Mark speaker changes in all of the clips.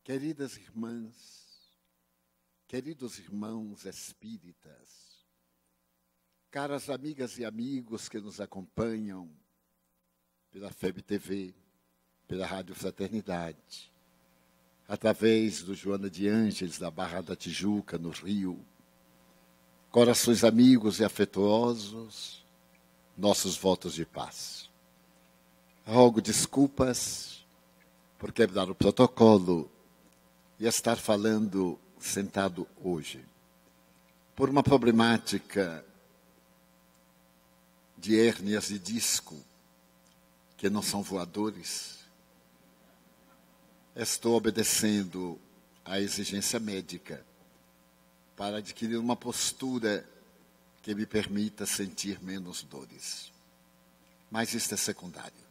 Speaker 1: Queridas irmãs, queridos irmãos espíritas, caras amigas e amigos que nos acompanham pela FEB TV, pela Rádio Fraternidade, através do Joana de Ângeles, da Barra da Tijuca, no Rio, corações amigos e afetuosos, nossos votos de paz. Rogo desculpas por quebrar o protocolo e estar falando sentado hoje, por uma problemática de hérnias de disco, que não são voadores. Estou obedecendo à exigência médica para adquirir uma postura que me permita sentir menos dores. Mas isto é secundário.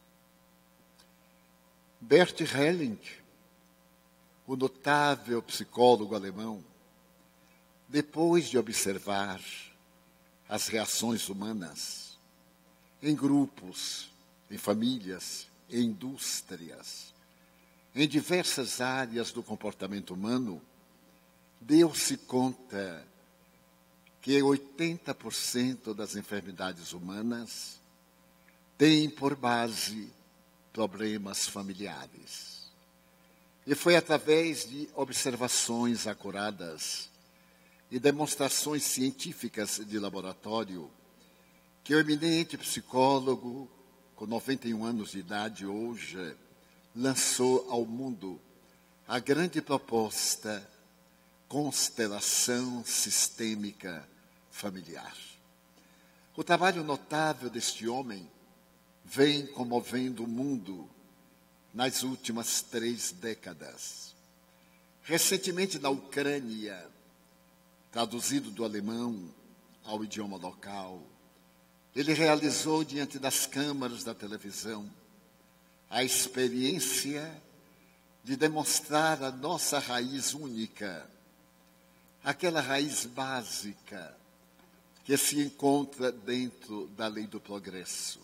Speaker 1: Bert Helling, o notável psicólogo alemão, depois de observar as reações humanas em grupos, em famílias, em indústrias, em diversas áreas do comportamento humano, deu-se conta que 80% das enfermidades humanas têm por base problemas familiares. E foi através de observações acuradas e demonstrações científicas de laboratório que o eminente psicólogo, com 91 anos de idade hoje, lançou ao mundo a grande proposta Constelação Sistêmica Familiar. O trabalho notável deste homem vem comovendo o mundo nas últimas 3 décadas. Recentemente, na Ucrânia, traduzido do alemão ao idioma local, ele realizou diante das câmaras da televisão a experiência de demonstrar a nossa raiz única, aquela raiz básica que se encontra dentro da lei do progresso.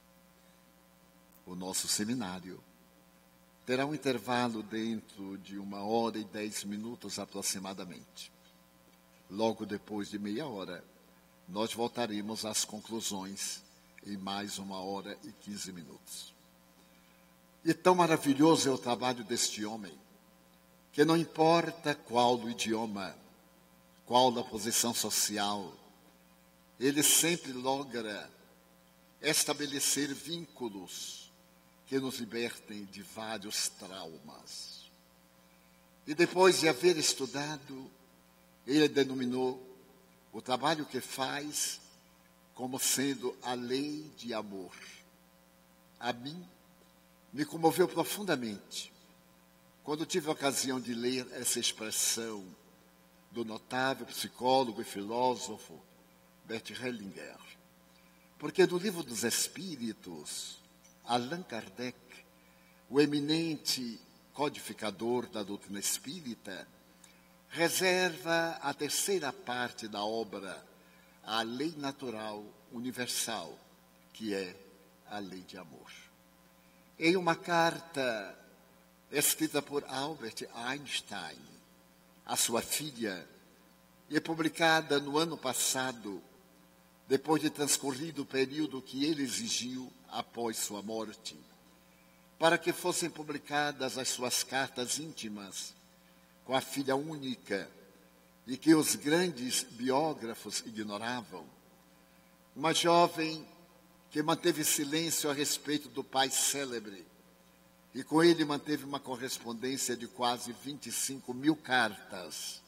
Speaker 1: O nosso seminário terá um intervalo dentro de 1h10 aproximadamente. Logo depois de meia hora, nós voltaremos às conclusões em mais 1h15. E tão maravilhoso é o trabalho deste homem, que não importa qual o idioma, qual a posição social, ele sempre logra estabelecer vínculos que nos libertem de vários traumas. E depois de haver estudado, ele denominou o trabalho que faz como sendo a lei de amor. A mim, me comoveu profundamente quando tive a ocasião de ler essa expressão do notável psicólogo e filósofo Bert Hellinger. Porque no Livro dos Espíritos, Allan Kardec, o eminente codificador da doutrina espírita, reserva a terceira parte da obra, a lei natural universal, que é a lei de amor. Em uma carta escrita por Albert Einstein, a sua filha, e publicada no ano passado, depois de transcorrido o período que ele exigiu após sua morte, para que fossem publicadas as suas cartas íntimas com a filha única e que os grandes biógrafos ignoravam. Uma jovem que manteve silêncio a respeito do pai célebre e com ele manteve uma correspondência de quase 25.000 cartas,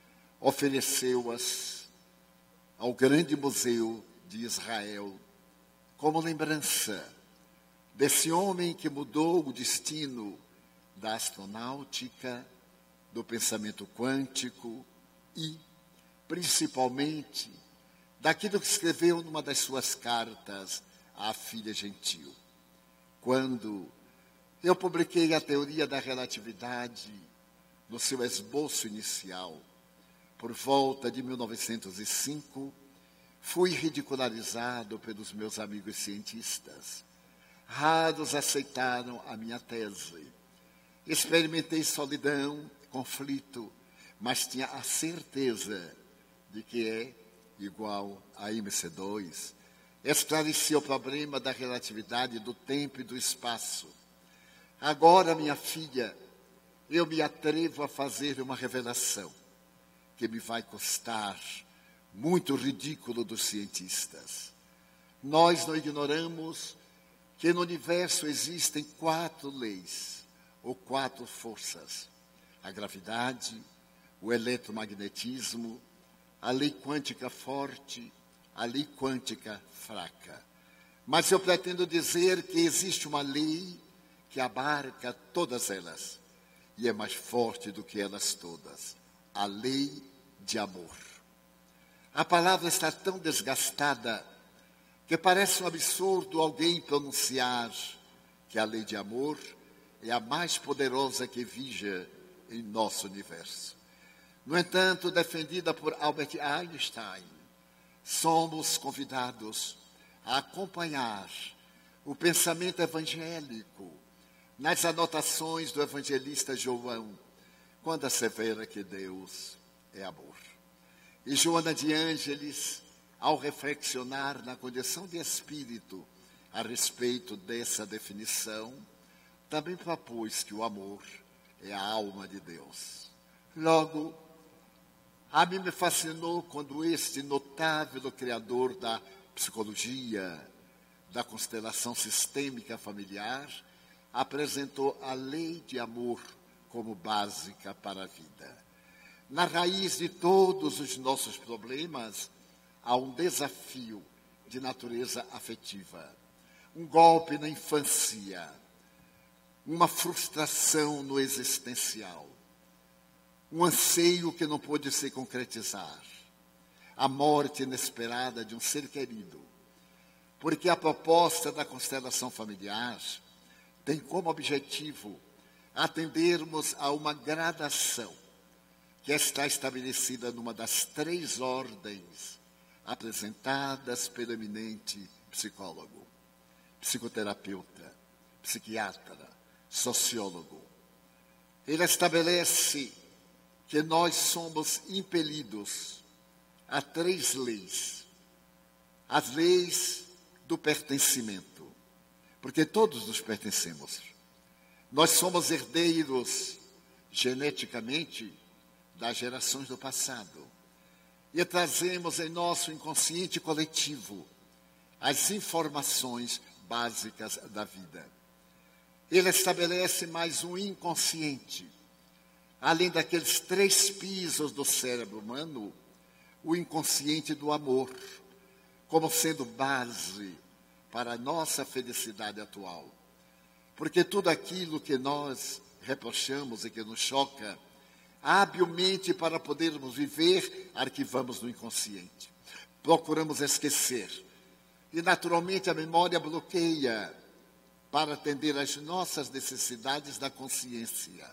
Speaker 1: ofereceu-as ao grande museu de Israel, como lembrança desse homem que mudou o destino da astronáutica, do pensamento quântico e, principalmente, daquilo que escreveu numa das suas cartas à filha gentil. Quando eu publiquei a teoria da relatividade no seu esboço inicial, por volta de 1905, fui ridicularizado pelos meus amigos cientistas. Raros aceitaram a minha tese. Experimentei solidão, conflito, mas tinha a certeza de que é igual a MC2. Esclarecia o problema da relatividade do tempo e do espaço. Agora, minha filha, eu me atrevo a fazer uma revelação que me vai custar muito ridículo dos cientistas. Nós não ignoramos que no universo existem 4 leis, ou 4 forças: a gravidade, o eletromagnetismo, a lei quântica forte, a lei quântica fraca. Mas eu pretendo dizer que existe uma lei que abarca todas elas e é mais forte do que elas todas: a lei de amor. A palavra está tão desgastada que parece um absurdo alguém pronunciar que a lei de amor é a mais poderosa que vige em nosso universo. No entanto, defendida por Albert Einstein, somos convidados a acompanhar o pensamento evangélico nas anotações do evangelista João, quando assevera que Deus é amor. E Joana de Ângeles, ao reflexionar na condição de espírito a respeito dessa definição, também propôs que o amor é a alma de Deus. Logo, a mim me fascinou quando este notável criador da psicologia, da constelação sistêmica familiar, apresentou a lei de amor como básica para a vida. Na raiz de todos os nossos problemas, há um desafio de natureza afetiva, um golpe na infância, uma frustração no existencial, um anseio que não pôde se concretizar, a morte inesperada de um ser querido. Porque a proposta da constelação familiar tem como objetivo atendermos a uma gradação que está estabelecida numa das 3 ordens apresentadas pelo eminente psicólogo, psicoterapeuta, psiquiatra, sociólogo. Ele estabelece que nós somos impelidos a 3 leis. As leis do pertencimento, porque todos nos pertencemos. Nós somos herdeiros geneticamente das gerações do passado e trazemos em nosso inconsciente coletivo as informações básicas da vida. Ele estabelece mais um inconsciente, além daqueles 3 pisos do cérebro humano, o inconsciente do amor, como sendo base para a nossa felicidade atual. Porque tudo aquilo que nós reprochamos e que nos choca, habilmente para podermos viver, arquivamos no inconsciente. Procuramos esquecer. E naturalmente a memória bloqueia para atender às nossas necessidades da consciência.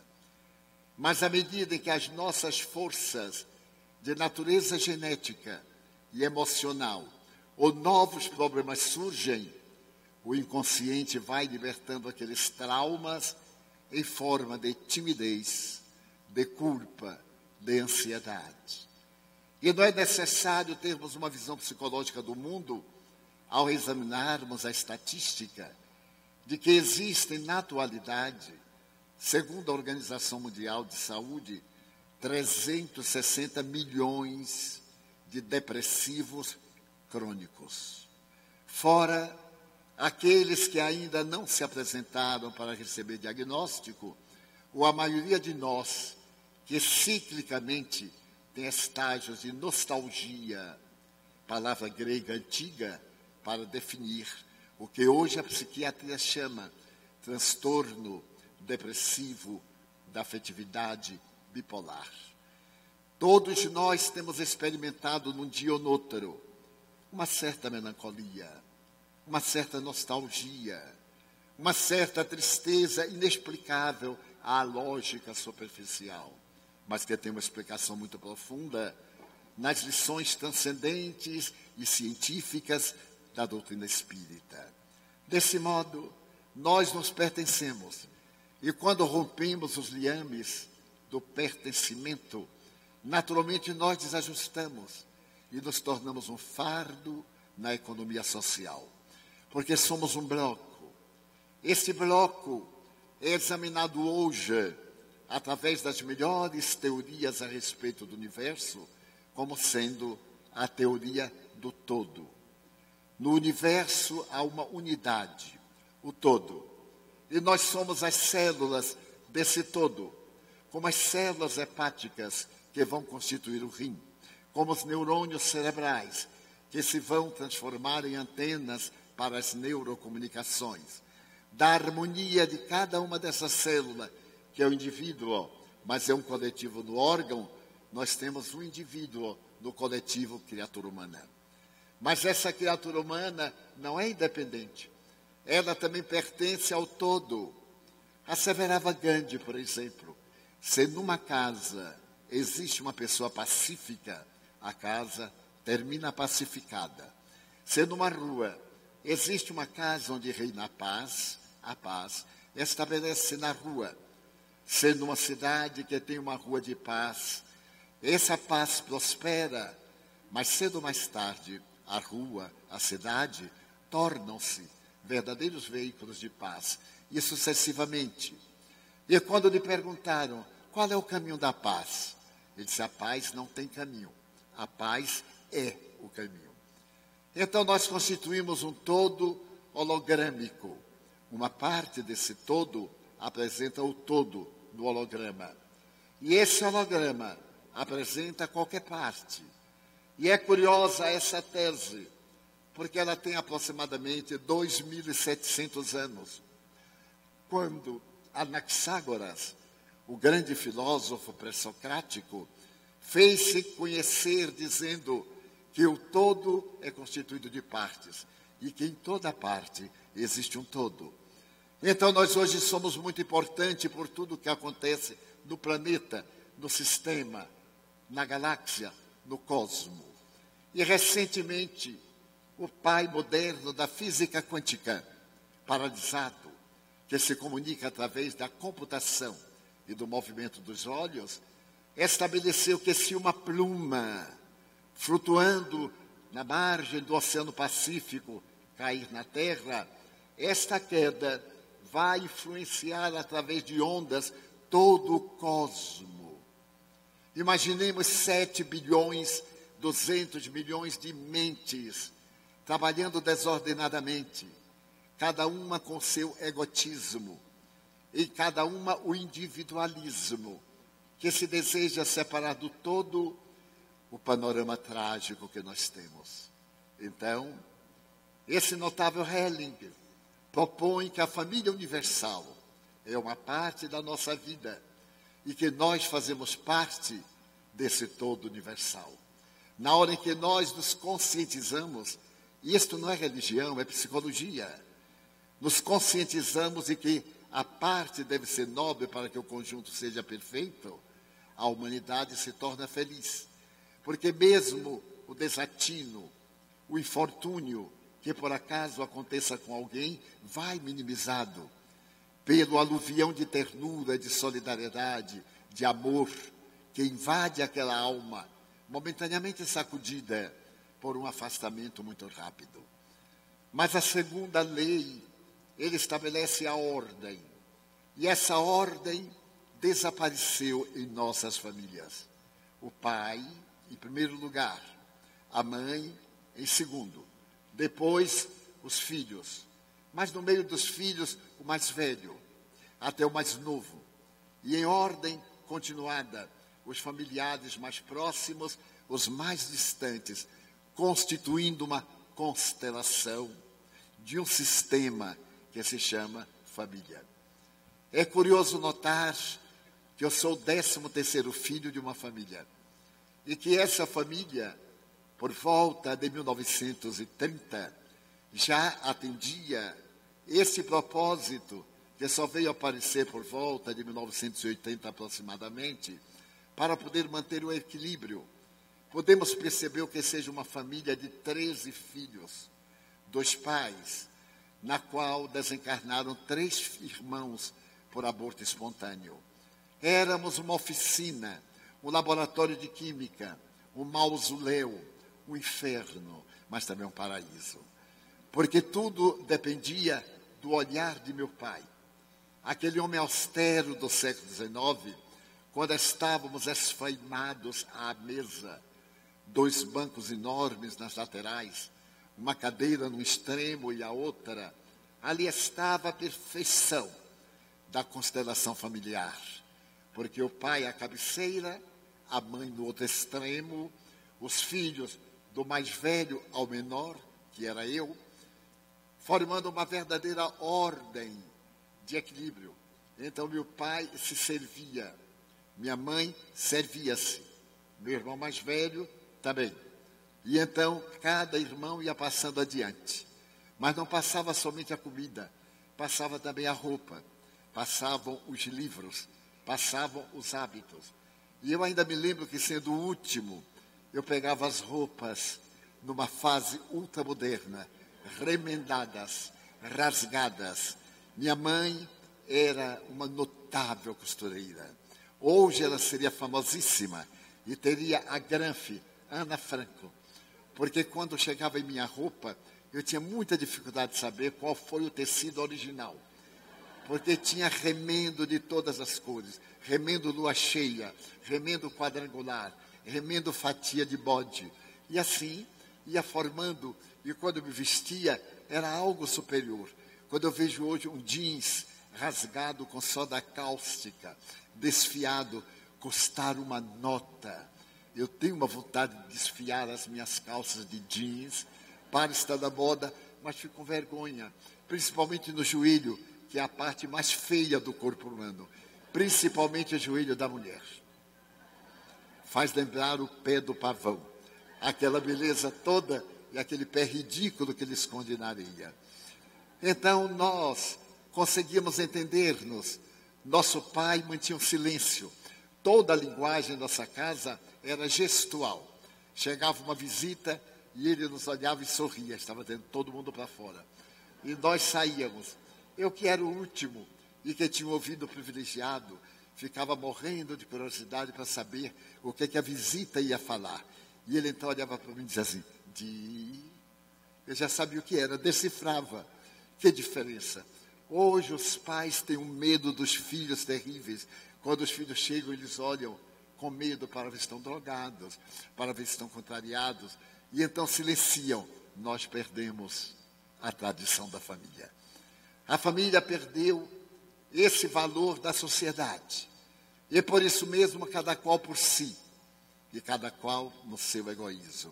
Speaker 1: Mas à medida em que as nossas forças de natureza genética e emocional ou novos problemas surgem, o inconsciente vai libertando aqueles traumas em forma de timidez, de culpa, de ansiedade. E não é necessário termos uma visão psicológica do mundo ao examinarmos a estatística de que existem na atualidade, segundo a Organização Mundial de Saúde, 360 milhões de depressivos crônicos. Fora aqueles que ainda não se apresentaram para receber diagnóstico, ou a maioria de nós que ciclicamente tem estágios de nostalgia, palavra grega antiga para definir o que hoje a psiquiatria chama transtorno depressivo da afetividade bipolar. Todos nós temos experimentado num dia ou noutro uma certa melancolia, uma certa nostalgia, uma certa tristeza inexplicável à lógica superficial, mas que tem uma explicação muito profunda nas lições transcendentes e científicas da doutrina espírita. Desse modo, nós nos pertencemos E quando rompemos os liames do pertencimento, naturalmente nós desajustamos e nos tornamos um fardo na economia social, porque somos um bloco. Esse bloco é examinado hoje, através das melhores teorias a respeito do universo, como sendo a teoria do todo. No universo há uma unidade, o todo. E nós somos as células desse todo, como as células hepáticas que vão constituir o rim, como os neurônios cerebrais, que se vão transformar em antenas para as neurocomunicações. Da harmonia de cada uma dessas células, que é o indivíduo, mas é um coletivo no órgão, nós temos um indivíduo no coletivo criatura humana. Mas essa criatura humana não é independente. Ela também pertence ao todo. Asseverava Gandhi, por exemplo, se numa casa existe uma pessoa pacífica, a casa termina pacificada. Se numa rua existe uma casa onde reina a paz estabelece na rua. Se numa cidade que tem uma rua de paz, essa paz prospera, mas cedo ou mais tarde, a rua, a cidade, tornam-se verdadeiros veículos de paz, e sucessivamente. E quando lhe perguntaram qual é o caminho da paz, ele disse: a paz não tem caminho, a paz é o caminho. Então nós constituímos um todo hologrâmico. Uma parte desse todo apresenta o todo do holograma. E esse holograma apresenta qualquer parte. E é curiosa essa tese, porque ela tem aproximadamente 2.700 anos. Quando Anaxágoras, o grande filósofo pré-socrático, fez-se conhecer dizendo que o todo é constituído de partes e que em toda parte existe um todo. Então nós hoje somos muito importantes por tudo que acontece no planeta, no sistema, na galáxia, no cosmo. E recentemente, o pai moderno da física quântica, paralisado, que se comunica através da computação e do movimento dos olhos, estabeleceu que se uma pluma flutuando na margem do Oceano Pacífico cair na Terra, esta queda vai influenciar através de ondas todo o cosmo. Imaginemos 7 bilhões, 200 milhões de mentes trabalhando desordenadamente, cada uma com seu egotismo, e cada uma o individualismo, que se deseja separar do todo o panorama trágico que nós temos. Então, esse notável Hellinger propõe que a família universal é uma parte da nossa vida e que nós fazemos parte desse todo universal. Na hora em que nós nos conscientizamos, e isto não é religião, é psicologia, nos conscientizamos de que a parte deve ser nobre para que o conjunto seja perfeito, a humanidade se torna feliz. Porque mesmo o desatino, o infortúnio que por acaso aconteça com alguém, vai minimizado pelo aluvião de ternura, de solidariedade, de amor, que invade aquela alma, momentaneamente sacudida por um afastamento muito rápido. Mas a segunda lei, ele estabelece a ordem. E essa ordem desapareceu em nossas famílias. O pai, em primeiro lugar, a mãe, em segundo. Depois, os filhos. Mas no meio dos filhos, o mais velho, até o mais novo. E em ordem continuada, os familiares mais próximos, os mais distantes, constituindo uma constelação de um sistema que se chama família. É curioso notar que eu sou o 13º filho de uma família e que essa família, por volta de 1930, já atendia esse propósito que só veio aparecer por volta de 1980 aproximadamente, para poder manter o equilíbrio. Podemos perceber que seja uma família de 13 filhos, 2 pais, na qual desencarnaram 3 irmãos por aborto espontâneo. Éramos uma oficina, um laboratório de química, um mausoléu, um inferno, mas também um paraíso. Porque tudo dependia do olhar de meu pai. Aquele homem austero do século XIX, quando estávamos esfaimados à mesa, 2 bancos enormes nas laterais, uma cadeira no extremo e a outra, ali estava a perfeição da constelação familiar. Porque o pai à cabeceira, a mãe no outro extremo, os filhos do mais velho ao menor, que era eu, formando uma verdadeira ordem de equilíbrio. Então, meu pai se servia, minha mãe servia-se, meu irmão mais velho também. E então, cada irmão ia passando adiante. Mas não passava somente a comida, passava também a roupa, passavam os livros, passavam os hábitos. E eu ainda me lembro que, sendo o último, eu pegava as roupas numa fase ultramoderna, remendadas, rasgadas. Minha mãe era uma notável costureira. Hoje ela seria famosíssima e teria a granfe Ana Franco. Porque quando chegava em minha roupa, eu tinha muita dificuldade de saber qual foi o tecido original. Porque tinha remendo de todas as cores. Remendo lua cheia, remendo quadrangular, remendo fatia de bode. E assim ia formando, e quando me vestia, era algo superior. Quando eu vejo hoje um jeans rasgado com soda cáustica, desfiado, custar uma nota. Eu tenho uma vontade de desfiar as minhas calças de jeans para estar na moda, mas fico com vergonha, principalmente no joelho, que é a parte mais feia do corpo humano, principalmente o joelho da mulher. Faz lembrar o pé do pavão, aquela beleza toda e aquele pé ridículo que ele esconde na areia. Então nós conseguimos entender-nos. Nosso pai mantinha um silêncio. Toda a linguagem da nossa casa era gestual. Chegava uma visita e ele nos olhava e sorria. Estava tendo todo mundo para fora. E nós saíamos. Eu, que era o último e que tinha um ouvido privilegiado, ficava morrendo de curiosidade para saber o que a visita ia falar. E ele então olhava para mim e dizia assim, eu já sabia o que era, decifrava. Que diferença. Hoje os pais têm um medo dos filhos terríveis. Quando os filhos chegam, eles olham com medo para ver se estão drogados, para ver se estão contrariados. E então silenciam. Nós perdemos a tradição da família. A família perdeu esse valor da sociedade. E por isso mesmo, cada qual por si. E cada qual no seu egoísmo.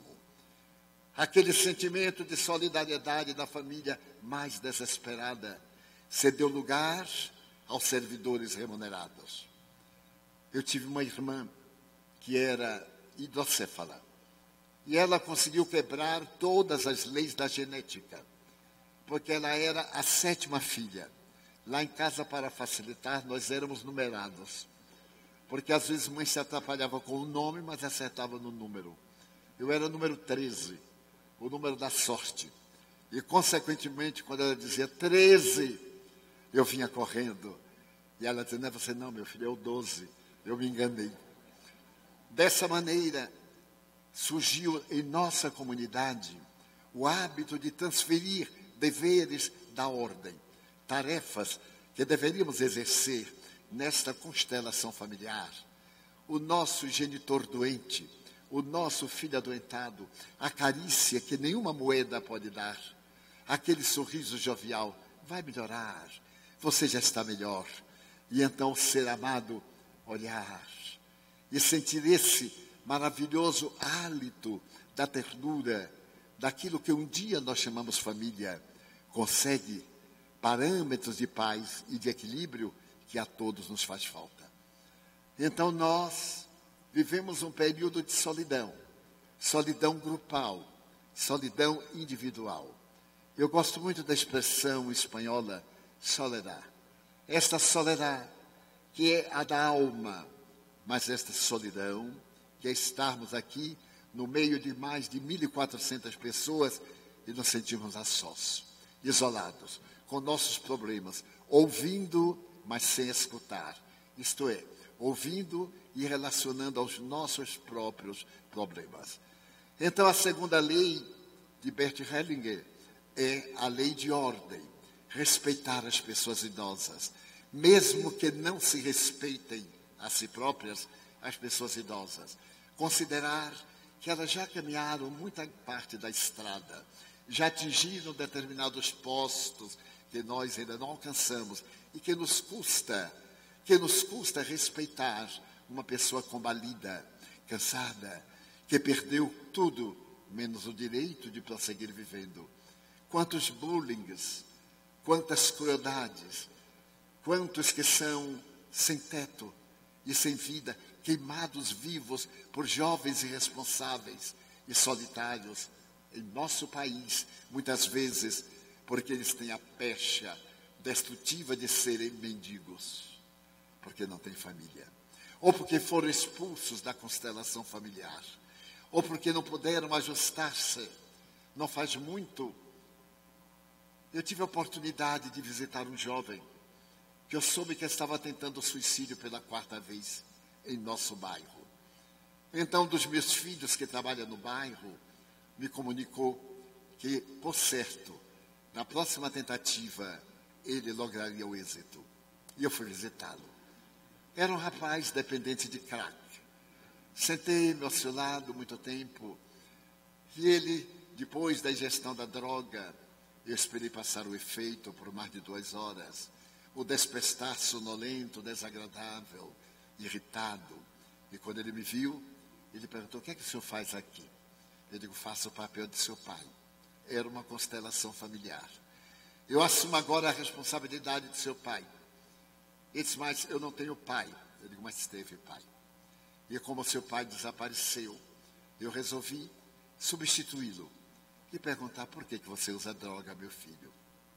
Speaker 1: Aquele sentimento de solidariedade da família mais desesperada cedeu lugar aos servidores remunerados. Eu tive uma irmã que era hidrocéfala. E ela conseguiu quebrar todas as leis da genética, porque ela era a 7ª filha. Lá em casa, para facilitar, nós éramos numerados. Porque às vezes mãe se atrapalhava com o nome, mas acertava no número. Eu era número 13, o número da sorte. E, consequentemente, quando ela dizia 13, eu vinha correndo. E ela dizia, não é você não, meu filho, é o 12. Eu me enganei. Dessa maneira, surgiu em nossa comunidade o hábito de transferir deveres da ordem, tarefas que deveríamos exercer nesta constelação familiar. O nosso genitor doente, o nosso filho adoentado, a carícia que nenhuma moeda pode dar, aquele sorriso jovial, vai melhorar, você já está melhor. E então ser amado, olhar e sentir esse maravilhoso hálito da ternura, daquilo que um dia nós chamamos família, consegue parâmetros de paz e de equilíbrio que a todos nos faz falta. Então nós vivemos um período de solidão, solidão grupal, solidão individual. Eu gosto muito da expressão espanhola, soledad. Esta soledad que é a da alma, mas esta solidão, que é estarmos aqui no meio de mais de 1.400 pessoas e nos sentimos a sós, isolados, com nossos problemas, ouvindo mas sem escutar. Isto é, ouvindo e relacionando aos nossos próprios problemas. Então, a segunda lei de Bert Hellinger é a lei de ordem, respeitar as pessoas idosas, mesmo que não se respeitem a si próprias, as pessoas idosas. Considerar que elas já caminharam muita parte da estrada, já atingiram determinados postos que nós ainda não alcançamos e que nos custa respeitar uma pessoa combalida, cansada, que perdeu tudo, menos o direito de prosseguir vivendo. Quantos bullings, quantas crueldades, quantos que são sem teto e sem vida, queimados vivos por jovens irresponsáveis e solitários em nosso país, muitas vezes porque eles têm a pecha destrutiva de serem mendigos, porque não têm família, ou porque foram expulsos da constelação familiar, ou porque não puderam ajustar-se. Não faz muito, eu tive a oportunidade de visitar um jovem que eu soube que estava tentando suicídio pela 4ª vez em nosso bairro. Então, um dos meus filhos que trabalha no bairro me comunicou que, por certo, na próxima tentativa, ele lograria o êxito. E eu fui visitá-lo. Era um rapaz dependente de crack. Sentei-me ao seu lado muito tempo. E ele, depois da ingestão da droga, eu esperei passar o efeito por mais de 2 horas. O despertar sonolento, desagradável, irritado. E quando ele me viu, ele perguntou: o que é que o senhor faz aqui? Eu digo: faço o papel de seu pai. Era uma constelação familiar. Eu assumo agora a responsabilidade de seu pai. Ele disse: mas eu não tenho pai. Eu digo: mas teve pai. E como seu pai desapareceu, eu resolvi substituí-lo e perguntar: por que você usa droga, meu filho?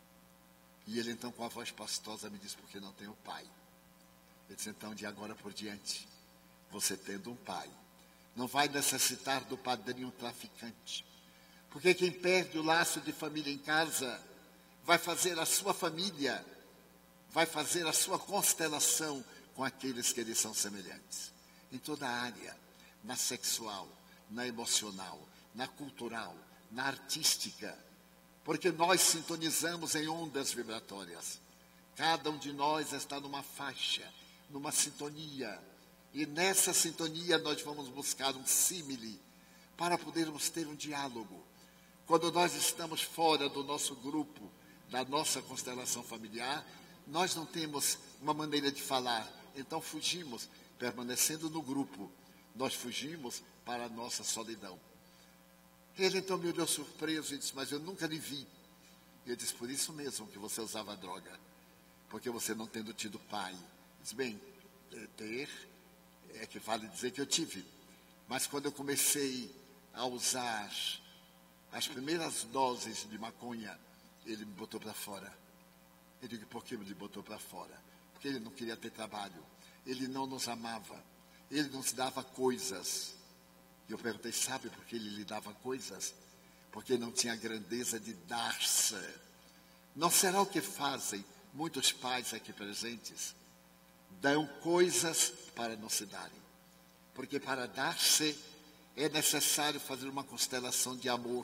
Speaker 1: E ele então, com a voz pastosa, me disse: porque não tenho pai. Eu disse: então, de agora por diante, você tendo um pai, não vai necessitar do padrinho traficante. Porque quem perde o laço de família em casa vai fazer a sua família, vai fazer a sua constelação com aqueles que lhes são semelhantes. Em toda a área, na sexual, na emocional, na cultural, na artística, porque nós sintonizamos em ondas vibratórias. Cada um de nós está numa faixa, numa sintonia, e nessa sintonia nós vamos buscar um símile para podermos ter um diálogo. Quando nós estamos fora do nosso grupo, da nossa constelação familiar, nós não temos uma maneira de falar, então fugimos, permanecendo no grupo, nós fugimos para a nossa solidão. Ele então me olhou surpreso e disse: mas eu nunca lhe vi. Eu disse: por isso mesmo que você usava droga, porque você não tendo tido pai. Eu disse: bem, ter é que vale dizer que eu tive, mas quando eu comecei a usar as primeiras doses de maconha, ele me botou para fora. Eu digo: por que ele botou para fora? Porque ele não queria ter trabalho, ele não nos amava, ele nos dava coisas. E eu perguntei: sabe por que ele lhe dava coisas? Porque não tinha a grandeza de dar-se. Não será o que fazem muitos pais aqui presentes? Dão coisas para não se darem. Porque para dar-se é necessário fazer uma constelação de amor.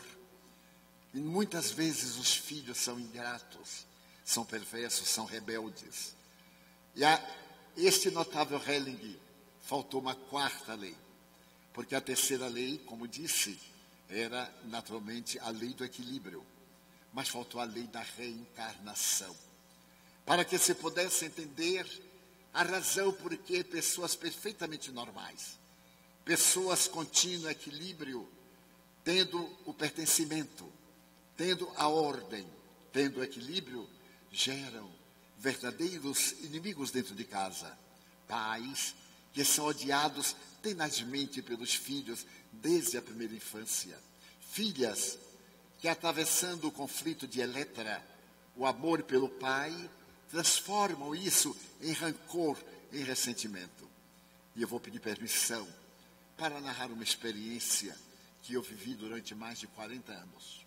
Speaker 1: E muitas vezes os filhos são ingratos, são perversos, são rebeldes. E a este notável Hellinger faltou uma 4ª lei. Porque a 3ª lei, como disse, era naturalmente a lei do equilíbrio. Mas faltou a lei da reencarnação. Para que se pudesse entender a razão por que pessoas perfeitamente normais, pessoas contínuo equilíbrio, tendo o pertencimento, tendo a ordem, tendo o equilíbrio, geram verdadeiros inimigos dentro de casa. Pais que são odiados tenazmente pelos filhos desde a primeira infância. Filhas que, atravessando o conflito de Eletra, o amor pelo pai, transformam isso em rancor, em ressentimento. E eu vou pedir permissão para narrar uma experiência que eu vivi durante mais de 40 anos.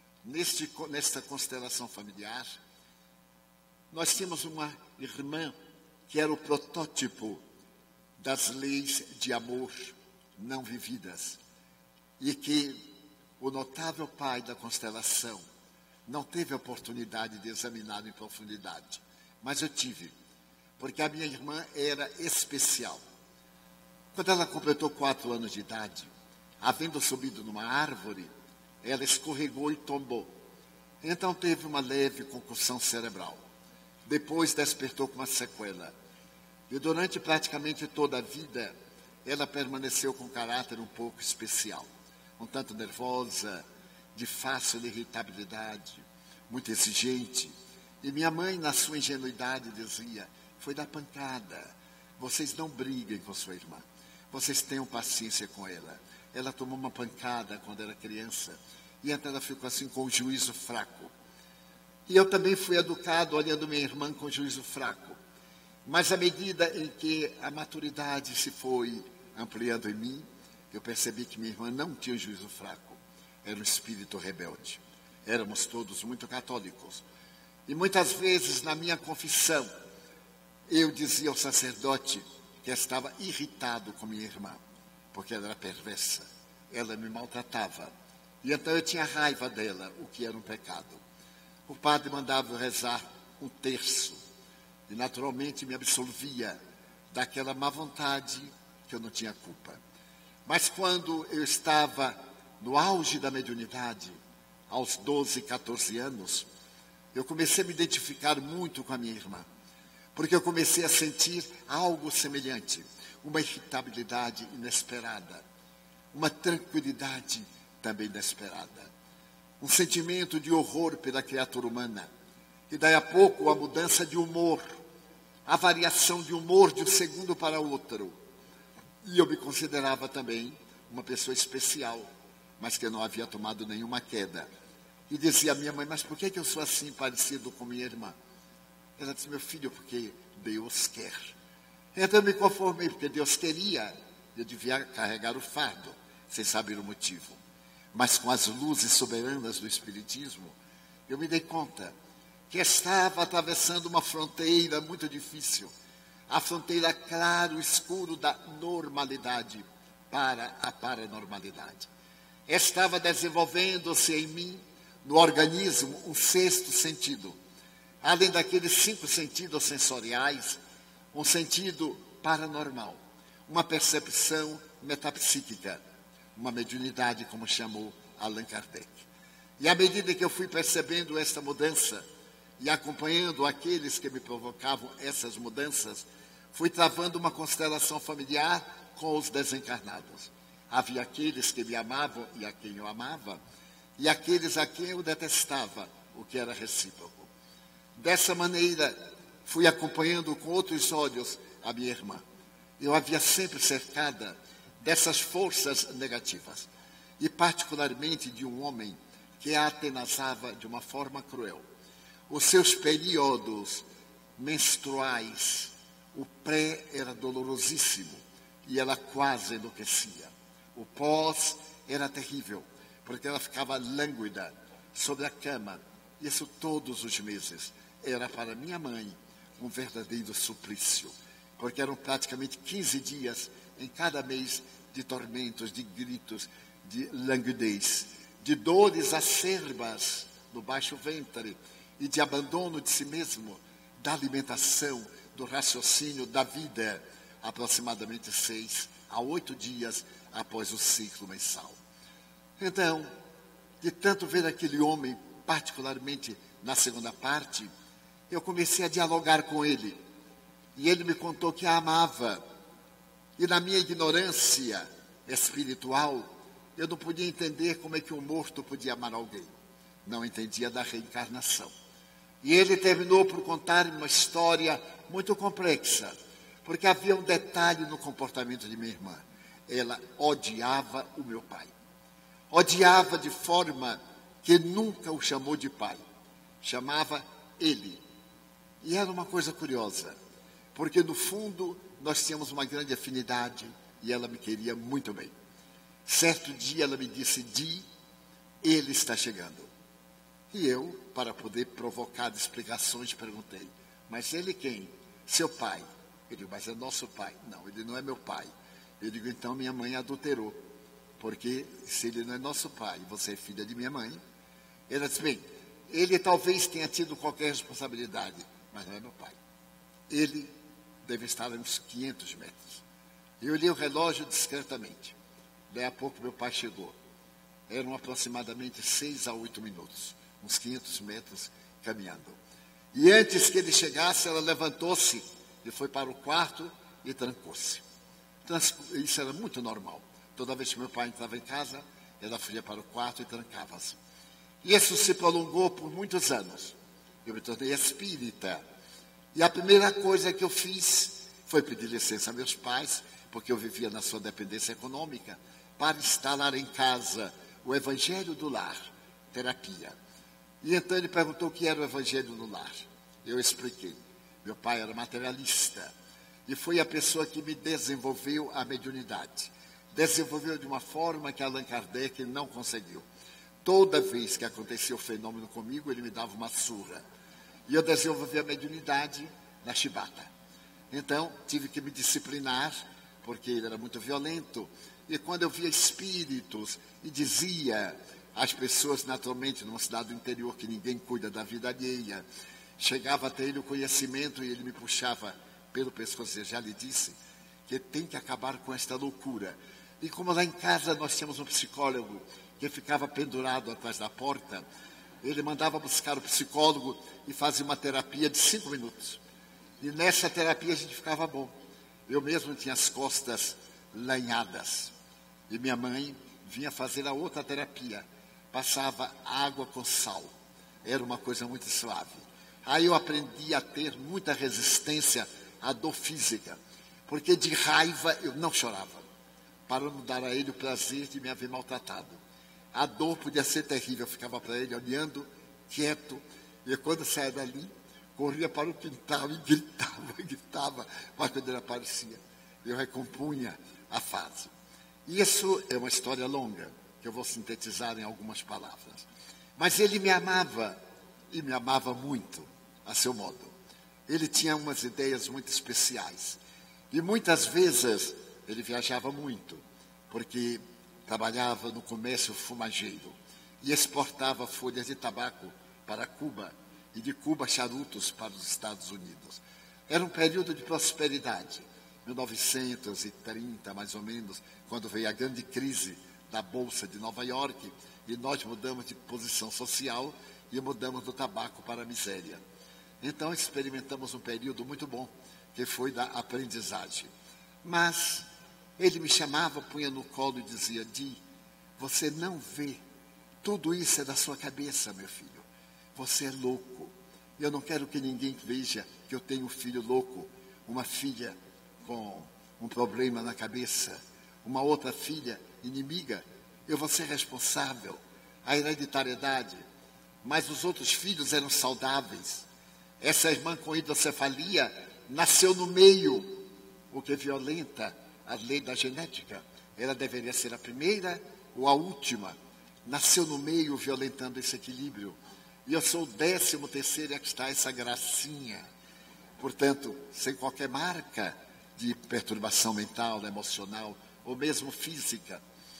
Speaker 1: Nesta constelação familiar, nós tínhamos uma irmã que era o protótipo das leis de amor não vividas, e que o notável pai da constelação não teve a oportunidade de examinar em profundidade. Mas eu tive, porque a minha irmã era especial. Quando ela completou 4 anos de idade, havendo subido numa árvore, ela escorregou e tombou. Então teve uma leve concussão cerebral. Depois despertou com uma sequela. E durante praticamente toda a vida, ela permaneceu com caráter um pouco especial. Um tanto nervosa, de fácil irritabilidade, muito exigente. E minha mãe, na sua ingenuidade, dizia: foi da pancada. Vocês não briguem com sua irmã. Vocês tenham paciência com ela. Ela tomou uma pancada quando era criança. E então ela ficou assim com o juízo fraco. E eu também fui educado olhando minha irmã com juízo fraco. Mas à medida em que a maturidade se foi ampliando em mim, eu percebi que minha irmã não tinha juízo fraco. Era um espírito rebelde. Éramos todos muito católicos. E muitas vezes, na minha confissão, eu dizia ao sacerdote que estava irritado com minha irmã, porque ela era perversa. Ela me maltratava. E então eu tinha raiva dela, o que era um pecado. O padre mandava eu rezar um terço. E naturalmente me absolvia daquela má vontade que eu não tinha culpa. Mas quando eu estava no auge da mediunidade, aos 12, 14 anos, eu comecei a me identificar muito com a minha irmã. Porque eu comecei a sentir algo semelhante, uma irritabilidade inesperada, uma tranquilidade também inesperada, um sentimento de horror pela criatura humana, e daí a pouco a mudança de humor, a variação de humor de um segundo para outro. E eu me considerava também uma pessoa especial, mas que eu não havia tomado nenhuma queda. E dizia à minha mãe: mas por que eu sou assim parecido com minha irmã? Ela disse: meu filho, porque Deus quer. Então eu me conformei, porque Deus queria, eu devia carregar o fardo, sem saber o motivo. Mas com as luzes soberanas do Espiritismo, eu me dei conta que estava atravessando uma fronteira muito difícil, a fronteira claro-escuro da normalidade para a paranormalidade. Estava desenvolvendo-se em mim, no organismo, um 6º sentido. Além daqueles 5 sentidos sensoriais, um sentido paranormal, uma percepção metapsíquica, uma mediunidade, como chamou Allan Kardec. E à medida que eu fui percebendo esta mudança e acompanhando aqueles que me provocavam essas mudanças, fui travando uma constelação familiar com os desencarnados. Havia aqueles que me amavam e a quem eu amava, e aqueles a quem eu detestava, o que era recíproco. Dessa maneira, fui acompanhando com outros olhos a minha irmã. Eu havia sempre cercada dessas forças negativas, e particularmente de um homem que a atenazava de uma forma cruel. Os seus períodos menstruais, o pré era dolorosíssimo, e ela quase enlouquecia. O pós era terrível, porque ela ficava lânguida sobre a cama. Isso todos os meses. Era para minha mãe um verdadeiro suplício, porque eram praticamente 15 dias em cada mês de tormentos, de gritos, de languidez, de dores acerbas no baixo ventre e de abandono de si mesmo, da alimentação, do raciocínio, da vida, aproximadamente 6 a 8 dias após o ciclo mensal. Então, de tanto ver aquele homem, particularmente na segunda parte, eu comecei a dialogar com ele. E ele me contou que a amava. E na minha ignorância espiritual, eu não podia entender como é que um morto podia amar alguém. Não entendia da reencarnação. E ele terminou por contar-me uma história muito complexa, porque havia um detalhe no comportamento de minha irmã. Ela odiava o meu pai. Odiava de forma que nunca o chamou de pai. Chamava ele. E era uma coisa curiosa, porque no fundo nós tínhamos uma grande afinidade e ela me queria muito bem. Certo dia ela me disse: Di, ele está chegando. E eu, para poder provocar explicações, perguntei: mas ele quem? Seu pai. Eu digo, mas é nosso pai. Não, ele não é meu pai. Eu digo, então minha mãe adulterou. Porque se ele não é nosso pai e você é filha de minha mãe, ela disse, bem, ele talvez tenha tido qualquer responsabilidade, mas não é meu pai. Ele deve estar a uns 500 metros. Eu olhei o relógio discretamente. Daí a pouco meu pai chegou. Eram aproximadamente 6 a 8 minutos, uns 500 metros caminhando. E antes que ele chegasse, ela levantou-se e foi para o quarto e trancou-se. Isso era muito normal. Toda vez que meu pai entrava em casa, ela ia para o quarto e trancava-se. E isso se prolongou por muitos anos. Eu me tornei espírita. E a primeira coisa que eu fiz foi pedir licença a meus pais, porque eu vivia na sua dependência econômica, para instalar em casa o Evangelho do Lar, terapia. E então ele perguntou o que era o Evangelho do Lar. Eu expliquei. Meu pai era materialista e foi a pessoa que me desenvolveu a mediunidade. Desenvolveu de uma forma que Allan Kardec não conseguiu. Toda vez que acontecia o fenômeno comigo, ele me dava uma surra. E eu desenvolvi a mediunidade na chibata. Então, tive que me disciplinar, porque ele era muito violento. E quando eu via espíritos e dizia às pessoas, naturalmente, numa cidade do interior, que ninguém cuida da vida alheia, chegava até ele o conhecimento e ele me puxava pelo pescoço. Eu já lhe disse que tem que acabar com esta loucura. E como lá em casa nós tínhamos um psicólogo que ficava pendurado atrás da porta, ele mandava buscar o psicólogo e fazia uma terapia de 5 minutos. E nessa terapia a gente ficava bom. Eu mesmo tinha as costas lanhadas. E minha mãe vinha fazer a outra terapia. Passava água com sal. Era uma coisa muito suave. Aí eu aprendi a ter muita resistência à dor física. Porque de raiva eu não chorava. Para não dar a ele o prazer de me haver maltratado. A dor podia ser terrível. Eu ficava para ele olhando, quieto. E quando saía dali, corria para o quintal e gritava. Mas quando ele aparecia, eu recompunha a fase. Isso é uma história longa, que eu vou sintetizar em algumas palavras. Mas ele me amava, e me amava muito, a seu modo. Ele tinha umas ideias muito especiais. E muitas vezes ele viajava muito, porque trabalhava no comércio fumageiro e exportava folhas de tabaco para Cuba e de Cuba charutos para os Estados Unidos. Era um período de prosperidade. 1930, mais ou menos, quando veio a grande crise da Bolsa de Nova York, e nós mudamos de posição social e mudamos do tabaco para a miséria. Então, experimentamos um período muito bom, que foi da aprendizagem. Mas ele me chamava, punha no colo e dizia, Di, você não vê, tudo isso é da sua cabeça, meu filho. Você é louco. Eu não quero que ninguém veja que eu tenho um filho louco, uma filha com um problema na cabeça, uma outra filha inimiga. Eu vou ser responsável. A hereditariedade. Mas os outros filhos eram saudáveis. Essa irmã com hidrocefalia nasceu no meio, o que violenta a lei da genética. Ela deveria ser a primeira ou a última. Nasceu no meio, violentando esse equilíbrio. E eu sou o 13º, e aqui está essa gracinha. Portanto, sem qualquer marca de perturbação mental, emocional, ou mesmo física.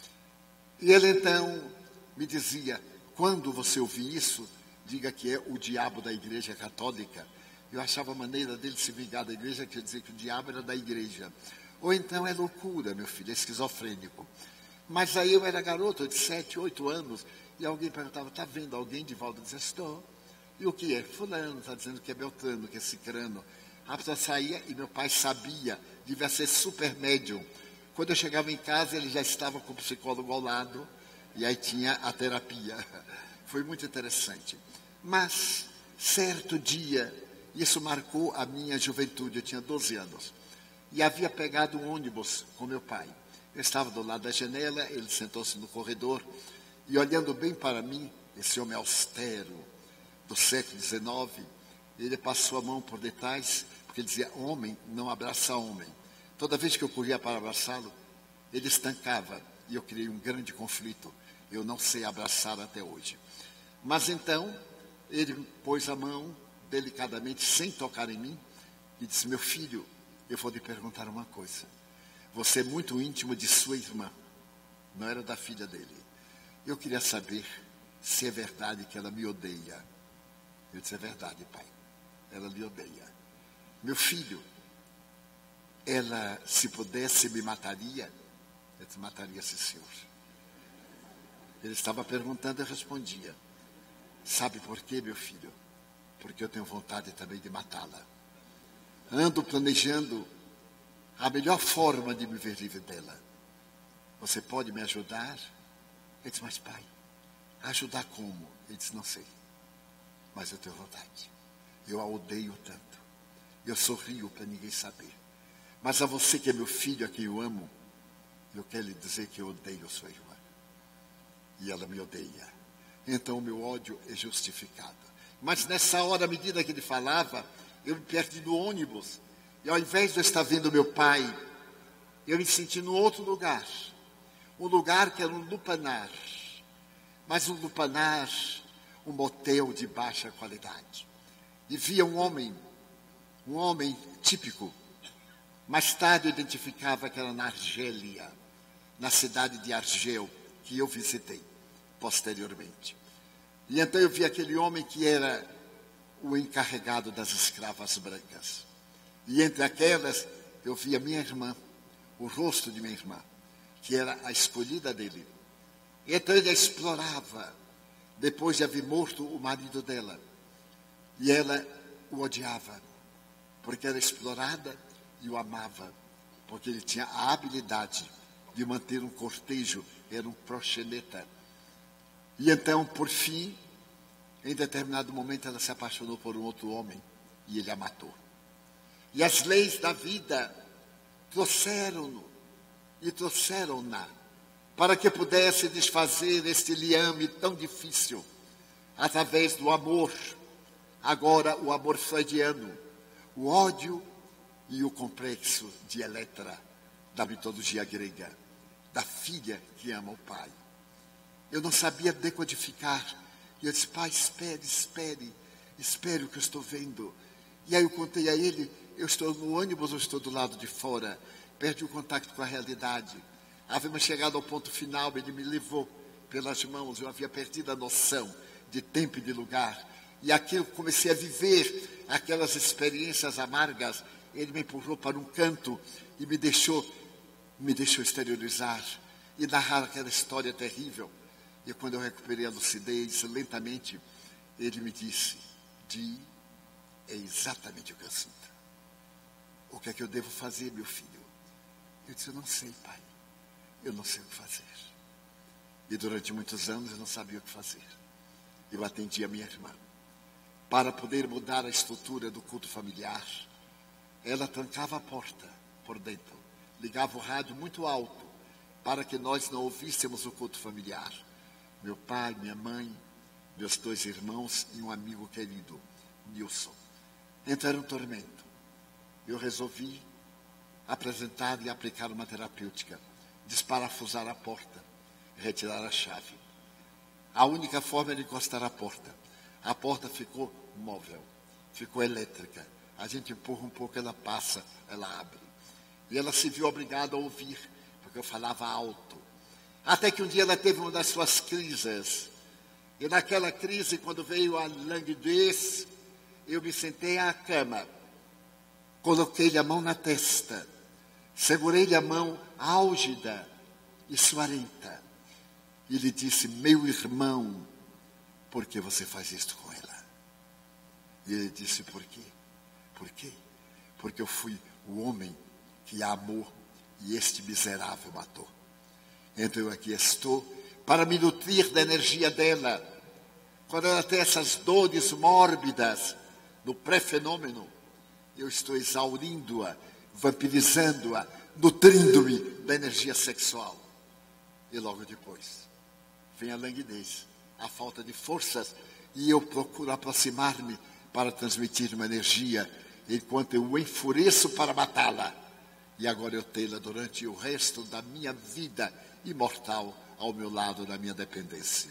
Speaker 1: E ele então me dizia, quando você ouvir isso, diga que é o diabo da Igreja Católica. Eu achava a maneira dele se vingar da igreja, quer dizer que o diabo era da igreja. Ou então é loucura, meu filho, é esquizofrênico. Mas aí eu era garoto, de 7, 8 anos, e alguém perguntava, está vendo alguém? Divaldo dizia, estou. E o que é? Fulano, está dizendo que é Beltrano, que é Cicrano. A pessoa saía e meu pai sabia, devia ser super médium. Quando eu chegava em casa, ele já estava com o psicólogo ao lado, e aí tinha a terapia. Foi muito interessante. Mas, certo dia, isso marcou a minha juventude, eu tinha 12 anos, e havia pegado um ônibus com meu pai. Eu estava do lado da janela, ele sentou-se no corredor, e olhando bem para mim, esse homem austero do século XIX, ele passou a mão por detrás, porque ele dizia, homem não abraça homem. Toda vez que eu corria para abraçá-lo, ele estancava, e eu criei um grande conflito. Eu não sei abraçar até hoje. Mas então, ele pôs a mão delicadamente, sem tocar em mim, e disse, meu filho, eu vou lhe perguntar uma coisa. Você é muito íntimo de sua irmã, não era da filha dele. Eu queria saber se é verdade que ela me odeia. Eu disse, é verdade, pai. Ela lhe odeia. Meu filho, ela, se pudesse, me mataria? Eu disse, mataria, sim, senhor. Ele estava perguntando e eu respondia. Sabe por quê, meu filho? Porque eu tenho vontade também de matá-la. Ando planejando a melhor forma de me ver livre dela. Você pode me ajudar? Ele disse, mas pai, ajudar como? Ele disse, não sei, mas eu tenho vontade. Eu a odeio tanto. Eu sorrio para ninguém saber. Mas a você que é meu filho, a quem eu amo, eu quero lhe dizer que eu odeio sua irmã. E ela me odeia. Então o meu ódio é justificado. Mas nessa hora, à medida que ele falava, eu me perdi no ônibus. E ao invés de eu estar vendo meu pai, eu me senti num outro lugar. Um lugar que era um lupanar. Mas um lupanar, um motel de baixa qualidade. E via um homem típico. Mais tarde eu identificava que era na Argélia, na cidade de Argel, que eu visitei posteriormente. E então eu vi aquele homem que era o encarregado das escravas brancas. E entre aquelas eu vi a minha irmã, o rosto de minha irmã, que era a escolhida dele. E então ele a explorava, depois de haver morto o marido dela. E ela o odiava, porque era explorada, e o amava, porque ele tinha a habilidade de manter um cortejo, era um proxeneta. E então, por fim, em determinado momento, ela se apaixonou por um outro homem, e ele a matou. E as leis da vida trouxeram-no, e trouxeram-na, para que pudesse desfazer este liame tão difícil, através do amor, agora o amor freudiano, o ódio e o complexo de Eletra, da mitologia grega, da filha que ama o pai. Eu não sabia decodificar, e eu disse, pai, espere o que eu estou vendo. E aí eu contei a ele, eu estou no ônibus, eu estou do lado de fora, perdi o contato com a realidade. Havíamos chegado ao ponto final, ele me levou pelas mãos, eu havia perdido a noção de tempo e de lugar. E aqui eu comecei a viver aquelas experiências amargas. Ele me empurrou para um canto e me deixou exteriorizar e narrar aquela história terrível. E quando eu recuperei a lucidez, lentamente, ele me disse, Di, é exatamente o que eu sinto. O que é que eu devo fazer, meu filho? Eu disse, eu não sei, pai. Eu não sei o que fazer. E durante muitos anos eu não sabia o que fazer. Eu atendi a minha irmã. Para poder mudar a estrutura do culto familiar, ela trancava a porta por dentro, ligava o rádio muito alto, para que nós não ouvíssemos o culto familiar. Meu pai, minha mãe, meus 2 irmãos e um amigo querido, Nilson. Então era um tormento. Eu resolvi apresentar e aplicar uma terapêutica, desparafusar a porta, retirar a chave. A única forma era encostar a porta. A porta ficou móvel, ficou elétrica. A gente empurra um pouco, ela passa, ela abre. E ela se viu obrigada a ouvir, porque eu falava alto. Até que um dia ela teve uma das suas crises. E naquela crise, quando veio a languidez, eu me sentei à cama. Coloquei-lhe a mão na testa. Segurei-lhe a mão álgida e suarenta. E lhe disse, meu irmão, por que você faz isto com ela? E ele disse, por quê? Por quê? Porque eu fui o homem que a amou e este miserável matou. Então eu aqui estou para me nutrir da energia dela. Quando ela tem essas dores mórbidas no pré-fenômeno, eu estou exaurindo-a, vampirizando-a, nutrindo-me da energia sexual. E logo depois vem a languidez, a falta de forças, e eu procuro aproximar-me para transmitir uma energia, enquanto eu enfureço para matá-la. E agora eu tê-la durante o resto da minha vida imortal ao meu lado, na minha dependência.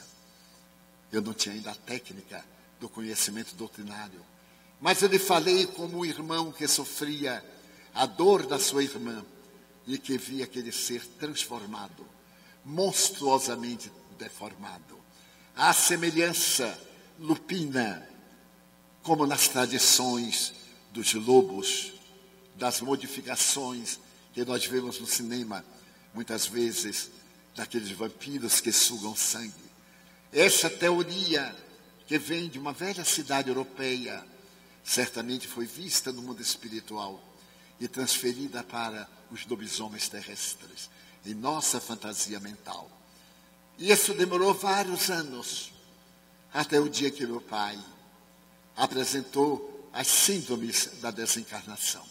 Speaker 1: Eu não tinha ainda a técnica do conhecimento doutrinário, mas eu lhe falei como um irmão que sofria a dor da sua irmã, e que via aquele ser transformado, monstruosamente deformado. A semelhança lupina, como nas tradições dos lobos, das modificações que nós vemos no cinema, muitas vezes, daqueles vampiros que sugam sangue. Essa teoria, que vem de uma velha cidade europeia, certamente foi vista no mundo espiritual e transferida para os lobisomens terrestres, em nossa fantasia mental. E isso demorou vários anos, até o dia que meu pai apresentou as síndromes da desencarnação.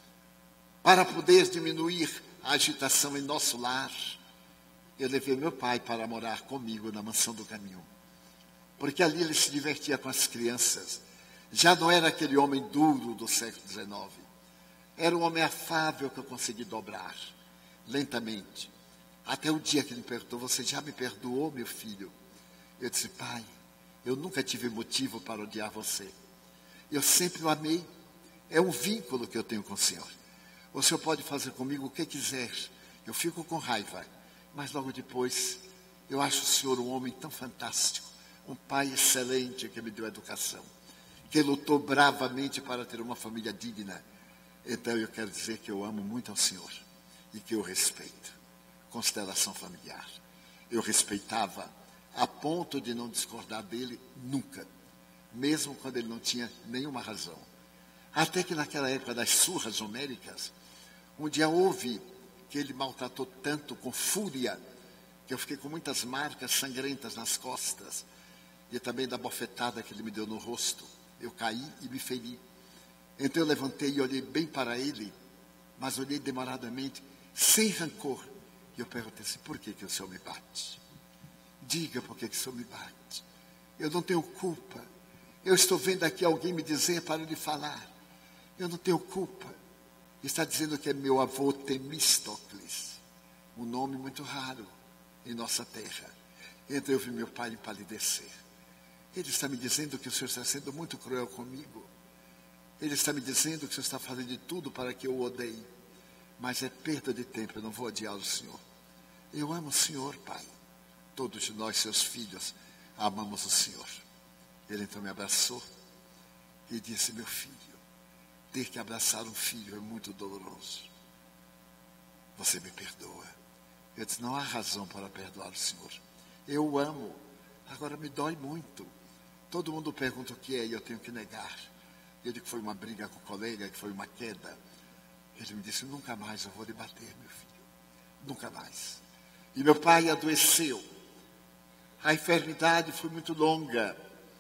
Speaker 1: Para poder diminuir a agitação em nosso lar, eu levei meu pai para morar comigo na Mansão do Caminho, porque ali ele se divertia com as crianças. Já não era aquele homem duro do século XIX. Era um homem afável que eu consegui dobrar, lentamente. Até o dia que ele me perguntou: você já me perdoou, meu filho? Eu disse: pai, eu nunca tive motivo para odiar você. Eu sempre o amei. É um vínculo que eu tenho com o Senhor. O Senhor pode fazer comigo o que quiser. Eu fico com raiva, mas logo depois eu acho o Senhor um homem tão fantástico, um pai excelente que me deu educação, que lutou bravamente para ter uma família digna. Então eu quero dizer que eu amo muito ao Senhor e que eu respeito. Constelação familiar. Eu respeitava a ponto de não discordar dele nunca, mesmo quando ele não tinha nenhuma razão. Até que naquela época das surras homéricas, um dia houve que ele maltratou tanto, com fúria, que eu fiquei com muitas marcas sangrentas nas costas, e também da bofetada que ele me deu no rosto. Eu caí e me feri. Então eu levantei e olhei bem para ele, mas olhei demoradamente, sem rancor. E eu perguntei assim: por que o Senhor me bate? Diga por que o Senhor me bate. Eu não tenho culpa. Eu estou vendo aqui alguém me dizer para lhe falar. Eu não tenho culpa. Está dizendo que é meu avô Temístocles, um nome muito raro em nossa terra. Então eu vi meu pai empalidecer. Ele está me dizendo que o Senhor está sendo muito cruel comigo. Ele está me dizendo que o Senhor está fazendo de tudo para que eu o odeie. Mas é perda de tempo, eu não vou odiar o Senhor. Eu amo o Senhor, pai. Todos nós, seus filhos, amamos o Senhor. Ele então me abraçou e disse: meu filho, ter que abraçar um filho é muito doloroso. Você me perdoa. Eu disse: não há razão para perdoar o Senhor. Eu o amo. Agora me dói muito. Todo mundo pergunta o que é e eu tenho que negar. Eu digo que foi uma briga com o colega, que foi uma queda. Ele me disse: nunca mais eu vou lhe bater, meu filho. Nunca mais. E meu pai adoeceu. A enfermidade foi muito longa.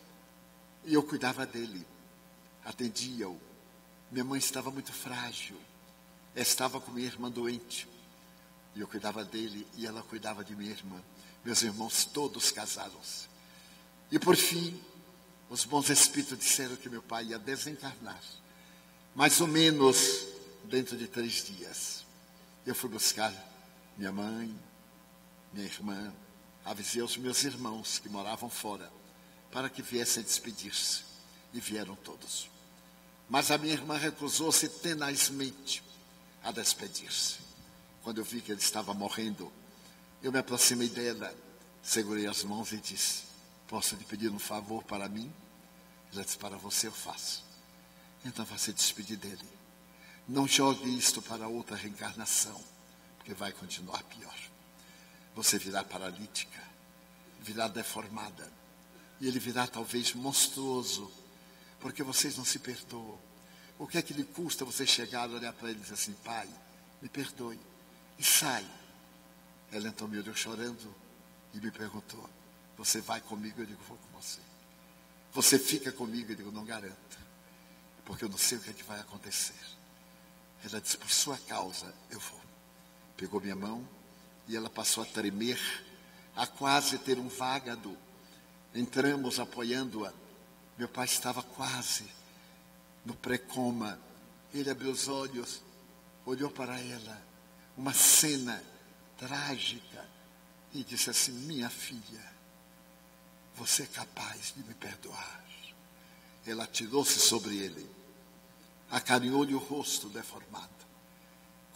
Speaker 1: E eu cuidava dele. Atendia-o. Minha mãe estava muito frágil. Estava com minha irmã doente. E eu cuidava dele e ela cuidava de minha irmã. Meus irmãos todos casaram-se. E por fim, os bons espíritos disseram que meu pai ia desencarnar. Mais ou menos dentro de 3 dias. Eu fui buscar minha mãe, minha irmã, avisei os meus irmãos que moravam fora, para que viessem despedir-se. E vieram todos. Mas a minha irmã recusou-se tenazmente a despedir-se. Quando eu vi que ele estava morrendo, eu me aproximei dela, segurei as mãos e disse: posso lhe pedir um favor para mim? Ela disse: para você eu faço. Então vai se despedir dele. Não jogue isto para outra reencarnação, porque vai continuar pior. Você virá paralítica, virá deformada, e ele virá talvez monstruoso, porque vocês não se perdoam. O que é que lhe custa você chegar, olhar para ele e dizer assim: pai, me perdoe, e sai. Ela então me olhou chorando e me perguntou: você vai comigo? Eu digo: vou com você. Você fica comigo? Eu digo: não garanto, porque eu não sei o que é que vai acontecer. Ela disse: por sua causa eu vou. Pegou minha mão e ela passou a tremer, a quase ter um vágado. Entramos apoiando-a. Meu pai estava quase no pré-coma. Ele abriu os olhos, olhou para ela, uma cena trágica, e disse assim: minha filha, você é capaz de me perdoar. Ela atirou-se sobre ele, acarinhou-lhe o rosto deformado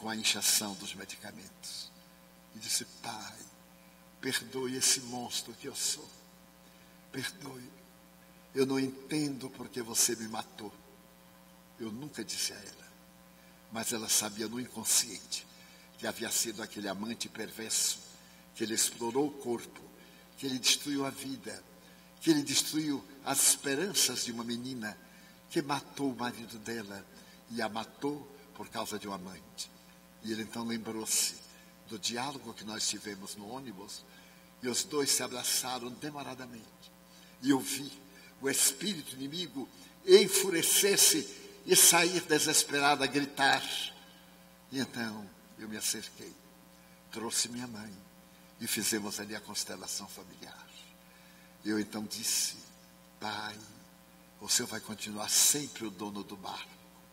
Speaker 1: com a injeção dos medicamentos. E disse: Pai, perdoe esse monstro que eu sou. Perdoe. Eu não entendo porque você me matou. Eu nunca disse a ela. Mas ela sabia no inconsciente que havia sido aquele amante perverso, que ele explorou o corpo, que ele destruiu a vida, que ele destruiu as esperanças de uma menina, que matou o marido dela e a matou por causa de um amante. E ele então lembrou-se do diálogo que nós tivemos no ônibus, e os dois se abraçaram demoradamente. E eu vi o espírito inimigo enfurecer-se e sair desesperado a gritar. E então eu me acerquei, trouxe minha mãe e fizemos ali a constelação familiar. Eu então disse: Pai, o Senhor vai continuar sempre o dono do barco.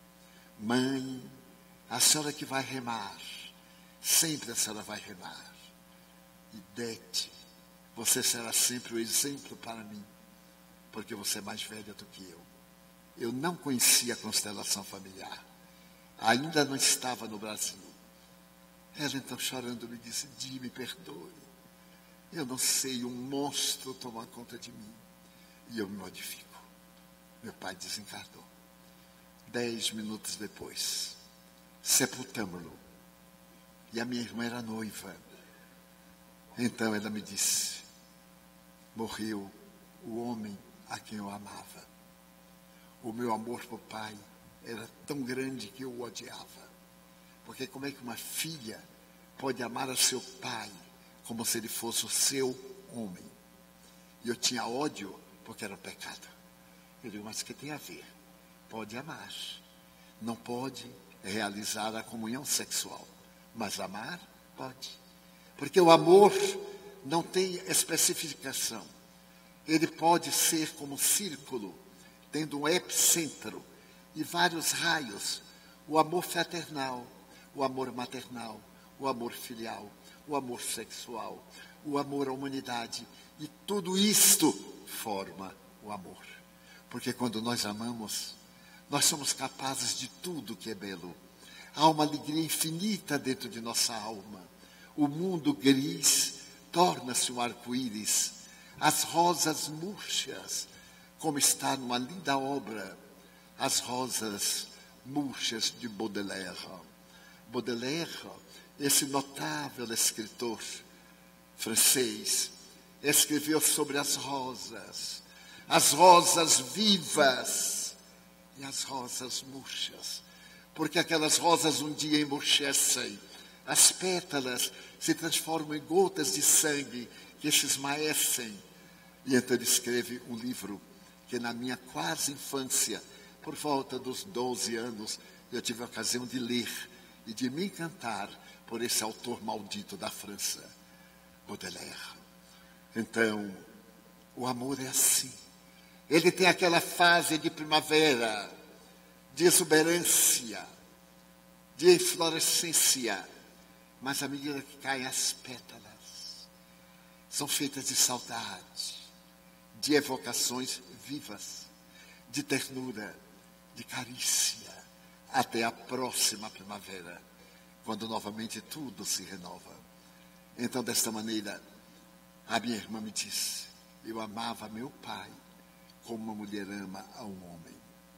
Speaker 1: Mãe, a senhora que vai remar, sempre a senhora vai remar. E Dete, você será sempre o exemplo para mim, porque você é mais velha do que eu. Eu não conhecia a constelação familiar. Ainda não estava no Brasil. Ela então chorando me disse: Di, me perdoe. Eu não sei, um monstro toma conta de mim. E eu me modifico. Meu pai desencarnou. 10 minutos depois, sepultamos-lo. E a minha irmã era noiva. Então ela me disse: morreu o homem a quem eu amava. O meu amor por pai era tão grande que eu o odiava. Porque como é que uma filha pode amar a seu pai como se ele fosse o seu homem? E eu tinha ódio porque era pecado. Eu digo: mas o que tem a ver? Pode amar. Não pode realizar a comunhão sexual. Mas amar, pode. Porque o amor não tem especificação. Ele pode ser como um círculo, tendo um epicentro e vários raios. O amor fraternal, o amor maternal, o amor filial, o amor sexual, o amor à humanidade. E tudo isto forma o amor. Porque quando nós amamos, nós somos capazes de tudo que é belo. Há uma alegria infinita dentro de nossa alma. O mundo gris torna-se um arco-íris. As rosas murchas, como está numa linda obra, As Rosas Murchas de Baudelaire. Baudelaire, esse notável escritor francês, escreveu sobre as rosas vivas e as rosas murchas, porque aquelas rosas um dia emurchecem, as pétalas se transformam em gotas de sangue que se esmaecem. E então ele escreve um livro que na minha quase infância, por volta dos 12 anos, eu tive a ocasião de ler e de me encantar por esse autor maldito da França, Baudelaire. Então, o amor é assim. Ele tem aquela fase de primavera, de exuberância, de inflorescência, mas à medida que caem as pétalas, são feitas de saudade, de evocações vivas, de ternura, de carícia, até a próxima primavera, quando novamente tudo se renova. Então, desta maneira, a minha irmã me disse: eu amava meu pai como uma mulher ama a um homem.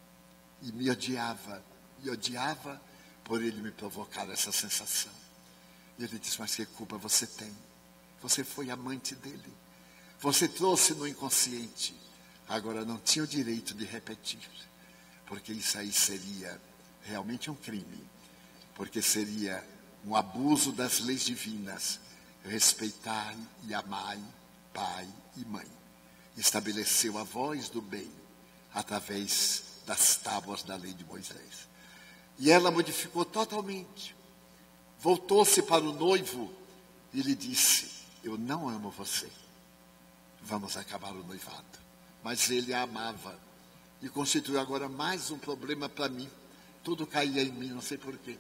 Speaker 1: E me odiava, e odiava por ele me provocar essa sensação. E ele disse: mas que culpa você tem? Você foi amante dele. Você trouxe no inconsciente. Agora não tinha o direito de repetir, porque isso aí seria realmente um crime, porque seria um abuso das leis divinas. Respeitai e amai pai e mãe. Estabeleceu a voz do bem através das tábuas da lei de Moisés. E ela modificou totalmente. Voltou-se para o noivo e lhe disse: eu não amo você. Vamos acabar o noivado. Mas ele a amava. E constituiu agora mais um problema para mim. Tudo caía em mim, não sei porquê.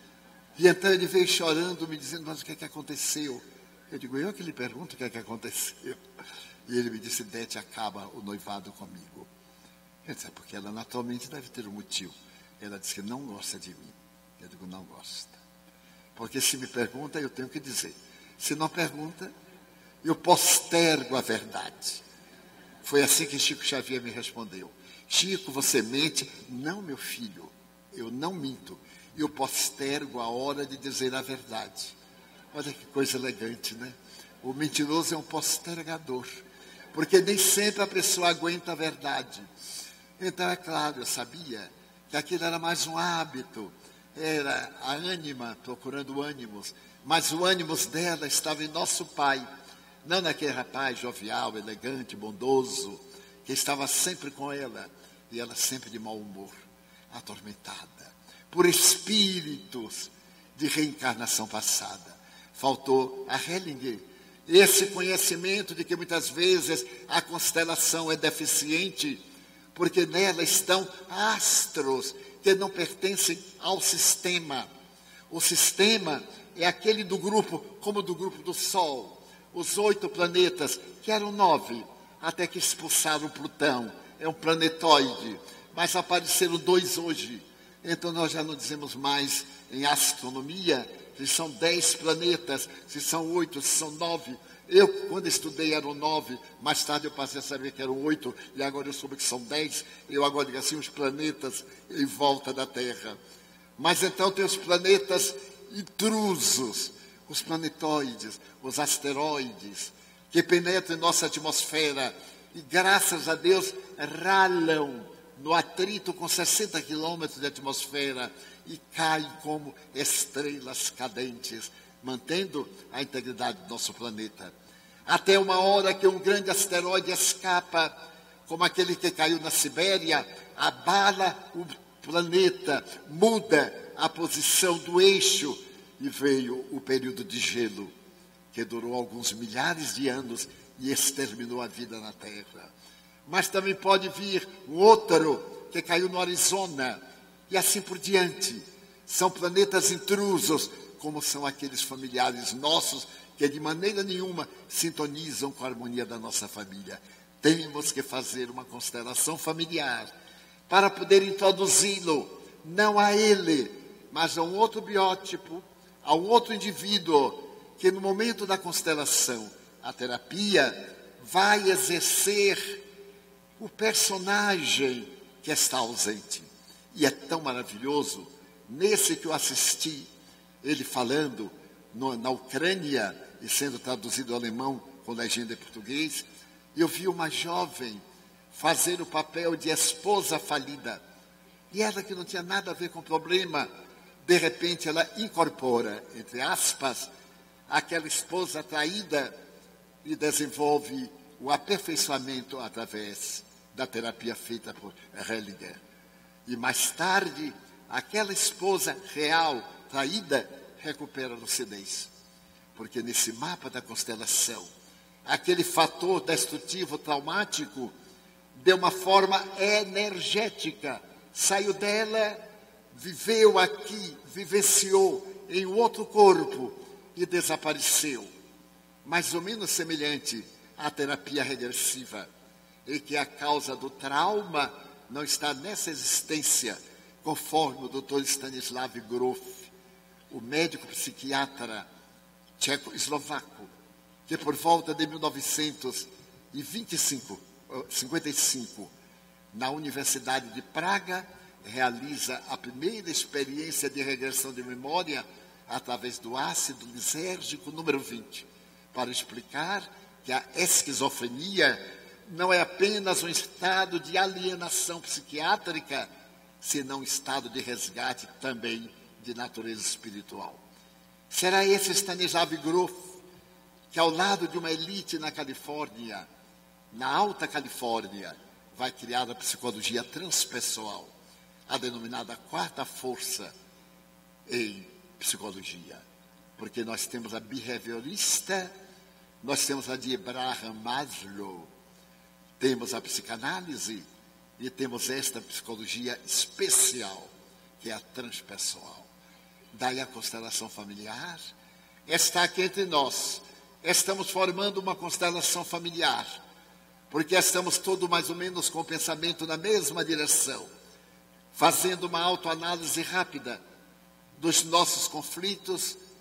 Speaker 1: E então ele veio chorando, me dizendo: mas o que é que aconteceu? Eu digo: eu que lhe pergunto o que é que aconteceu. E ele me disse: Dete, acaba o noivado comigo. Eu disse: porque ela naturalmente deve ter um motivo. Ela disse que não gosta de mim. Eu digo: não gosta. Porque se me pergunta, eu tenho que dizer. Se não pergunta, eu postergo a verdade. Foi assim que Chico Xavier me respondeu. Chico, você mente? Não, meu filho, eu não minto. Eu postergo a hora de dizer a verdade. Olha que coisa elegante, né? O mentiroso é um postergador. Porque nem sempre a pessoa aguenta a verdade. Então, é claro, eu sabia que aquilo era mais um hábito. Era a ânima procurando ânimos. Mas o ânimos dela estava em nosso Pai. Não naquele rapaz jovial, elegante, bondoso, que estava sempre com ela. E ela sempre de mau humor, atormentada, por espíritos de reencarnação passada. Faltou a Hellinger esse conhecimento de que muitas vezes a constelação é deficiente, porque nela estão astros que não pertencem ao sistema. O sistema é aquele do grupo, como do grupo do Sol. Os 8 planetas, que eram 9, até que expulsaram Plutão. É um planetoide, mas apareceram 2 hoje. Então nós já não dizemos mais em astronomia se são 10 planetas, se são 8, se são 9. Eu, quando estudei, eram 9, mais tarde eu passei a saber que eram 8, e agora eu soube que são 10. Eu agora digo assim, os planetas em volta da Terra. Mas então tem os planetas intrusos, os planetoides, os asteroides, que penetram em nossa atmosfera e, graças a Deus, ralam no atrito com 60 quilômetros de atmosfera e caem como estrelas cadentes, mantendo a integridade do nosso planeta. Até uma hora que um grande asteroide escapa, como aquele que caiu na Sibéria, abala o planeta, muda a posição do eixo, e veio o período de gelo, que durou alguns milhares de anos e exterminou a vida na Terra. Mas também pode vir um outro que caiu no Arizona, e assim por diante. São planetas intrusos, como são aqueles familiares nossos, que de maneira nenhuma sintonizam com a harmonia da nossa família. Temos que fazer uma constelação familiar, para poder introduzi-lo, não a ele, mas a um outro biótipo, a um outro indivíduo, que no momento da constelação, a terapia vai exercer o personagem que está ausente. E é tão maravilhoso, nesse que eu assisti, ele falando na Ucrânia, e sendo traduzido ao alemão com legenda em português, eu vi uma jovem fazer o papel de esposa falida. E ela, que não tinha nada a ver com o problema, de repente ela incorpora, entre aspas, aquela esposa traída e desenvolve o aperfeiçoamento através da terapia feita por Hellinger. E mais tarde, aquela esposa real, traída, recupera a lucidez. Porque nesse mapa da constelação, aquele fator destrutivo traumático, de uma forma energética, saiu dela, viveu aqui, vivenciou em outro corpo e desapareceu. Mais ou menos semelhante à terapia regressiva, em que a causa do trauma não está nessa existência, conforme o Dr. Stanislav Grof, o médico psiquiatra tcheco-eslovaco, que por volta de 1955, na Universidade de Praga, realiza a primeira experiência de regressão de memória através do ácido lisérgico número 20, para explicar que a esquizofrenia não é apenas um estado de alienação psiquiátrica, senão um estado de resgate também de natureza espiritual. Será esse Stanislav Grof que, ao lado de uma elite na Califórnia, na Alta Califórnia, vai criar a psicologia transpessoal, a denominada quarta força em psicologia. Porque nós temos a behaviorista, nós temos a de Abraham Maslow, temos a psicanálise e temos esta psicologia especial, que é a transpessoal. Daí a constelação familiar está aqui entre nós. Estamos formando uma constelação familiar, porque estamos todos mais ou menos com o pensamento na mesma direção, fazendo uma autoanálise rápida dos nossos conflitos,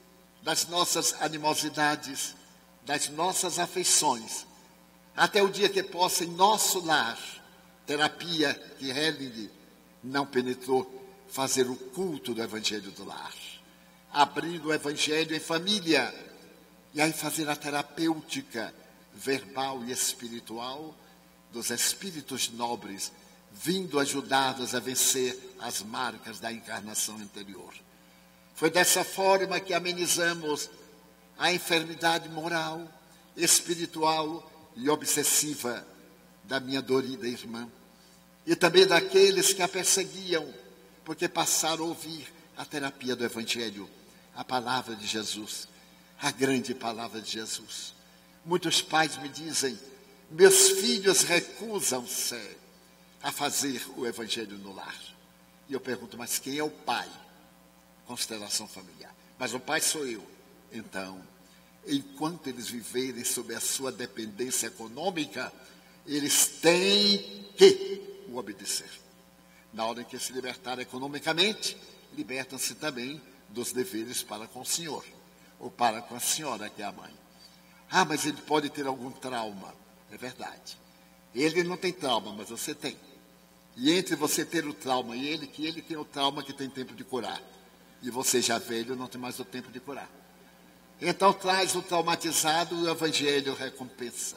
Speaker 1: das nossas animosidades, das nossas afeições, até o dia que possa, em nosso lar, terapia que Helling não penetrou, fazer o culto do Evangelho do lar, abrindo o Evangelho em família, e aí fazer a terapêutica verbal e espiritual dos espíritos nobres, vindo ajudar-nos a vencer as marcas da encarnação anterior. Foi dessa forma que amenizamos a enfermidade moral, espiritual e obsessiva da minha dorida irmã, e também daqueles que a perseguiam, porque passaram a ouvir a terapia do Evangelho, a palavra de Jesus, a grande palavra de Jesus. Muitos pais me dizem: meus filhos recusam-se a fazer o Evangelho no lar. E eu pergunto: mas quem é o pai? Constelação familiar. Mas o pai sou eu. Então, enquanto eles viverem sob a sua dependência econômica, eles têm que o obedecer. Na hora em que se libertarem economicamente, libertam-se também dos deveres para com o Senhor, ou para com a senhora, que é a mãe. Ah, mas ele pode ter algum trauma. É verdade. Ele não tem trauma, mas você tem. E entre você ter o trauma e ele, que ele tem o trauma que tem tempo de curar. E você já velho não tem mais o tempo de curar. Então traz o traumatizado e o Evangelho recompensa.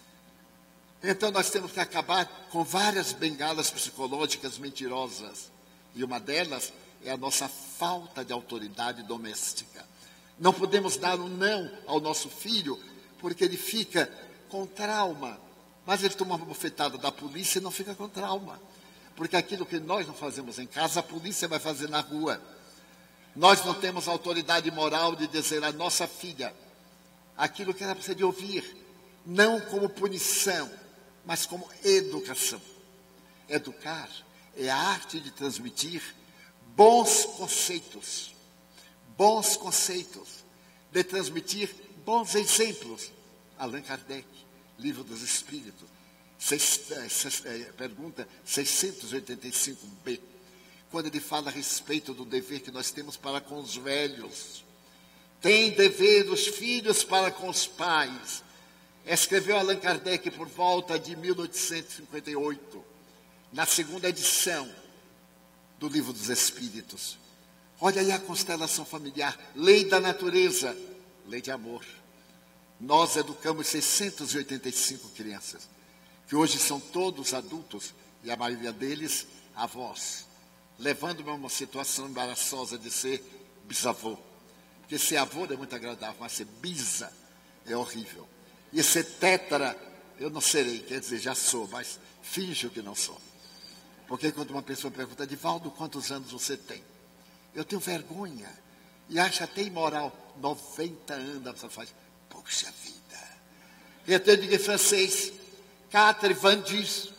Speaker 1: Então nós temos que acabar com várias bengalas psicológicas mentirosas. E uma delas é a nossa falta de autoridade doméstica. Não podemos dar um não ao nosso filho, porque ele fica com trauma. Mas ele toma uma bofetada da polícia e não fica com trauma. Porque aquilo que nós não fazemos em casa, a polícia vai fazer na rua. Nós não temos autoridade moral de dizer à nossa filha aquilo que ela precisa de ouvir, não como punição, mas como educação. Educar é a arte de transmitir bons conceitos, de transmitir bons exemplos. Allan Kardec, Livro dos Espíritos, pergunta 685b, quando ele fala a respeito do dever que nós temos para com os velhos. Tem dever os filhos para com os pais. Escreveu Allan Kardec por volta de 1858, na segunda edição do Livro dos Espíritos. Olha aí a constelação familiar, lei da natureza, lei de amor. Nós educamos 685 crianças, que hoje são todos adultos, e a maioria deles avós, levando-me a uma situação embaraçosa de ser bisavô. Porque ser avô é muito agradável, mas ser bisa é horrível. E ser tetra, eu não serei, quer dizer, já sou, mas finjo que não sou. Porque quando uma pessoa pergunta: Divaldo, quantos anos você tem? Eu tenho vergonha e acho até imoral. 90 anos, a pessoa faz: puxa vida. E até eu digo em francês: 4 vendus.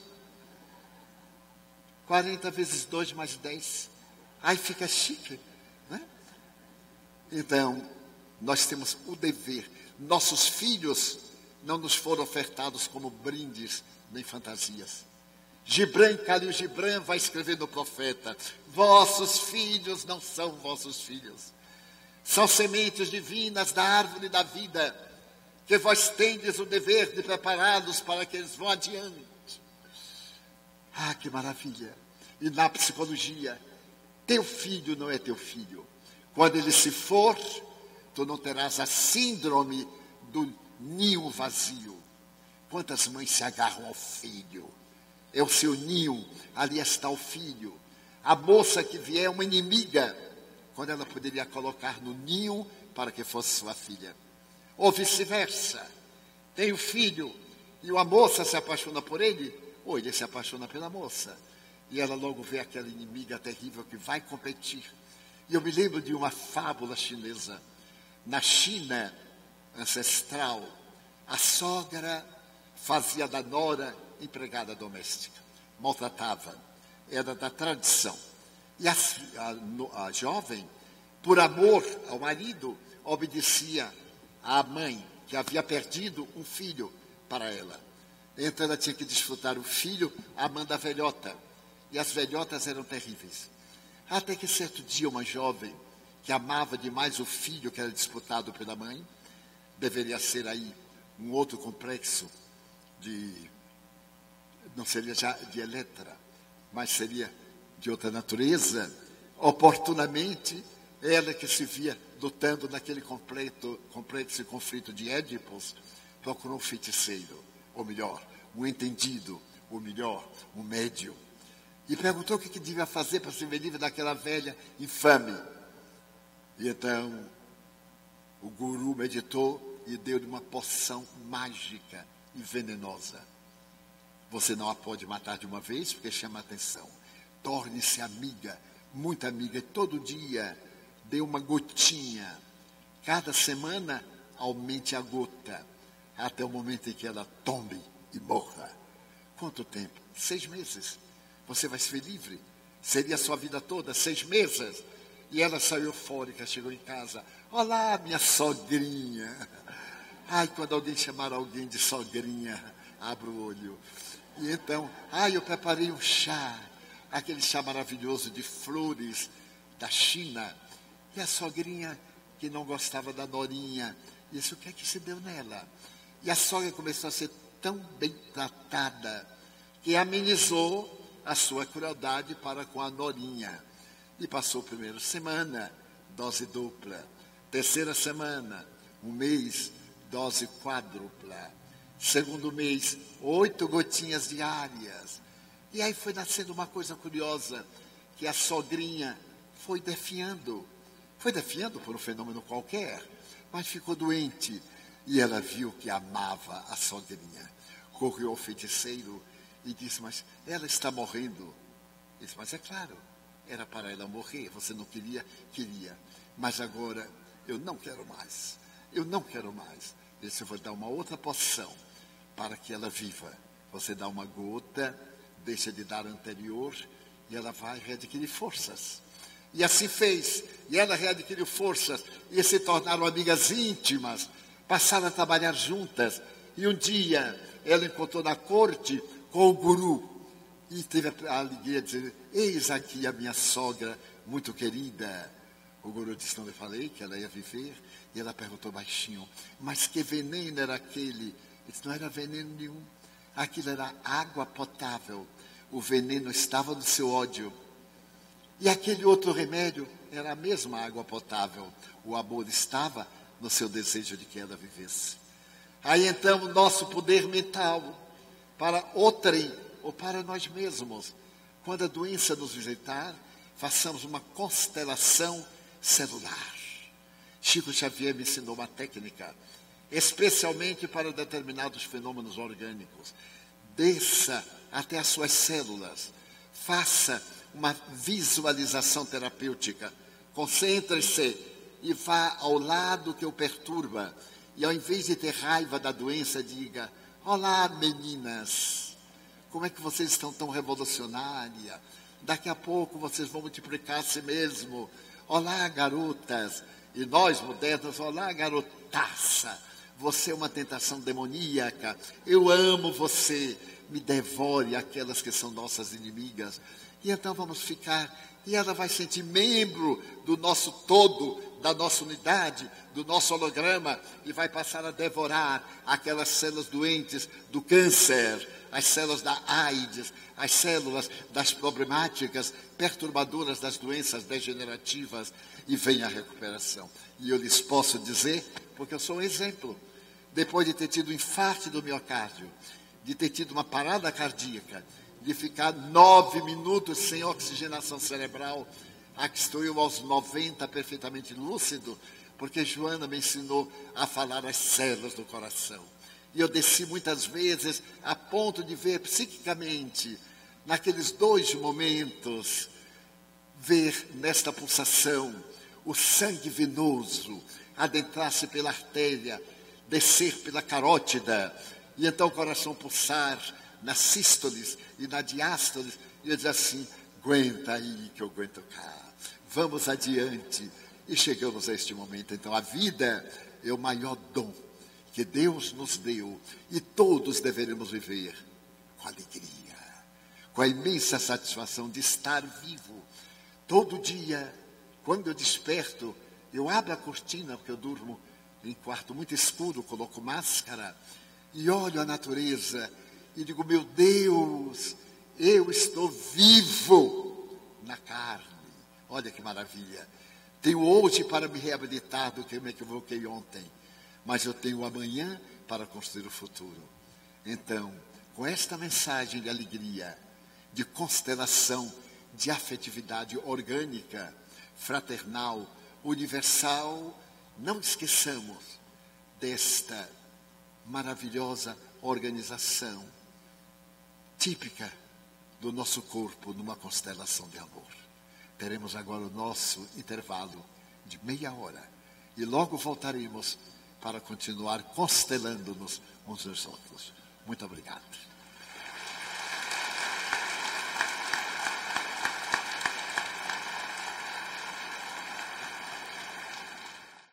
Speaker 1: 40 vezes 2 mais 10. Aí fica chique, né? Então, nós temos o dever. Nossos filhos não nos foram ofertados como brindes nem fantasias. Khalil Gibran vai escrever no Profeta: vossos filhos não são vossos filhos. São sementes divinas da árvore da vida, que vós tendes o dever de prepará-los para que eles vão adiante. Ah, que maravilha! E na psicologia, teu filho não é teu filho. Quando ele se for, tu não terás a síndrome do ninho vazio. Quantas mães se agarram ao filho? É o seu ninho, ali está o filho. A moça que vier é uma inimiga, quando ela poderia colocar no ninho para que fosse sua filha. Ou vice-versa. Tem o filho e a moça se apaixona por ele, ou ele se apaixona pela moça. E ela logo vê aquela inimiga terrível que vai competir. E eu me lembro de uma fábula chinesa. Na China ancestral, a sogra fazia da nora empregada doméstica, maltratava, era da tradição. E a jovem, por amor ao marido, obedecia à mãe, que havia perdido um filho para ela. Então ela tinha que desfrutar o filho amando a velhota. E as velhotas eram terríveis. Até que certo dia uma jovem que amava demais o filho que era disputado pela mãe. Deveria ser aí um outro complexo não seria já de Eletra, mas seria de outra natureza. Oportunamente, ela que se via lutando naquele complexo e conflito de Édipos, procurou um feiticeiro, ou melhor, um entendido, ou melhor, um médium, e perguntou o que devia fazer para se ver livre daquela velha infame. E então, o guru meditou e deu-lhe uma poção mágica e venenosa. Você não a pode matar de uma vez, porque chama a atenção. Torne-se amiga, muito amiga, e todo dia dê uma gotinha. Cada semana, aumente a gota, até o momento em que ela tome e morra. Quanto tempo? 6 meses. Você vai se ver livre. Seria a sua vida toda, 6 meses. E ela saiu eufórica, chegou em casa. Olá, minha sogrinha. Ai, quando alguém chamar alguém de sogrinha, abra o olho. E então, eu preparei um chá, aquele chá maravilhoso de flores da China. E a sogrinha, que não gostava da norinha, disse, o que é que se deu nela? E a sogra começou a ser tão bem tratada, que amenizou a sua crueldade para com a norinha. E passou a primeira semana, dose dupla. Terceira semana, 1 mês, dose quádrupla. Segundo mês, 8 gotinhas diárias. E aí foi nascendo uma coisa curiosa, que a sogrinha foi definhando. Foi definhando por um fenômeno qualquer, mas ficou doente. E ela viu que amava a sogrinha. Correu ao feiticeiro e disse, mas ela está morrendo. Ele disse, mas é claro, era para ela morrer. Você não queria? Queria. Mas agora, eu não quero mais. Eu não quero mais. Ele disse, eu vou dar uma outra poção para que ela viva. Você dá uma gota, deixa de dar a anterior, e ela vai readquirir forças. E assim fez. E ela readquiriu forças, e se tornaram amigas íntimas, passaram a trabalhar juntas. E um dia, ela encontrou na corte com o guru, e teve a alegria de dizer, eis aqui a minha sogra muito querida. O guru disse, não lhe falei que ela ia viver? E ela perguntou baixinho, mas que veneno era aquele? Ele disse, não era veneno nenhum. Aquilo era água potável. O veneno estava no seu ódio. E aquele outro remédio era a mesma água potável. O amor estava no seu desejo de que ela vivesse. Aí então o nosso poder mental para outrem ou para nós mesmos. Quando a doença nos visitar, façamos uma constelação celular. Chico Xavier me ensinou uma técnica, especialmente para determinados fenômenos orgânicos. Desça até as suas células, faça uma visualização terapêutica, concentre-se e vá ao lado que o perturba, e ao invés de ter raiva da doença, diga, olá meninas, como é que vocês estão tão revolucionárias? Daqui a pouco vocês vão multiplicar a si mesmo. Olá garotas, e nós modernas, olá garotaça, você é uma tentação demoníaca, eu amo você, me devore aquelas que são nossas inimigas. E então vamos ficar, e ela vai sentir membro do nosso todo, da nossa unidade, do nosso holograma, e vai passar a devorar aquelas células doentes do câncer, as células da AIDS, as células das problemáticas perturbadoras das doenças degenerativas, e vem a recuperação. E eu lhes posso dizer, porque eu sou um exemplo, depois de ter tido infarto do miocárdio, de ter tido uma parada cardíaca, de ficar 9 minutos sem oxigenação cerebral, aqui estou eu aos 90 perfeitamente lúcido, porque Joana me ensinou a falar as células do coração. E eu desci muitas vezes a ponto de ver psiquicamente, naqueles 2 momentos, ver nesta pulsação o sangue venoso adentrar-se pela artéria, descer pela carótida, e então o coração pulsar na sístoles e na diástoles, e eu dizer assim, aguenta aí que eu aguento cá, vamos adiante. E chegamos a este momento. Então a vida é o maior dom que Deus nos deu, e todos deveremos viver com alegria, com a imensa satisfação de estar vivo. Todo dia Quando eu desperto, eu abro a cortina, porque eu durmo em quarto muito escuro, coloco máscara, e olho a natureza e digo, meu Deus, eu estou vivo na carne. Olha que maravilha. Tenho hoje para me reabilitar do que eu me equivoquei ontem, mas eu tenho amanhã para construir o futuro. Então, com esta mensagem de alegria, de constelação, de afetividade orgânica, fraternal, universal, não esqueçamos desta maravilhosa organização típica do nosso corpo numa constelação de amor. Teremos agora o nosso intervalo de meia hora e logo voltaremos para continuar constelando-nos uns aos outros. Muito obrigado.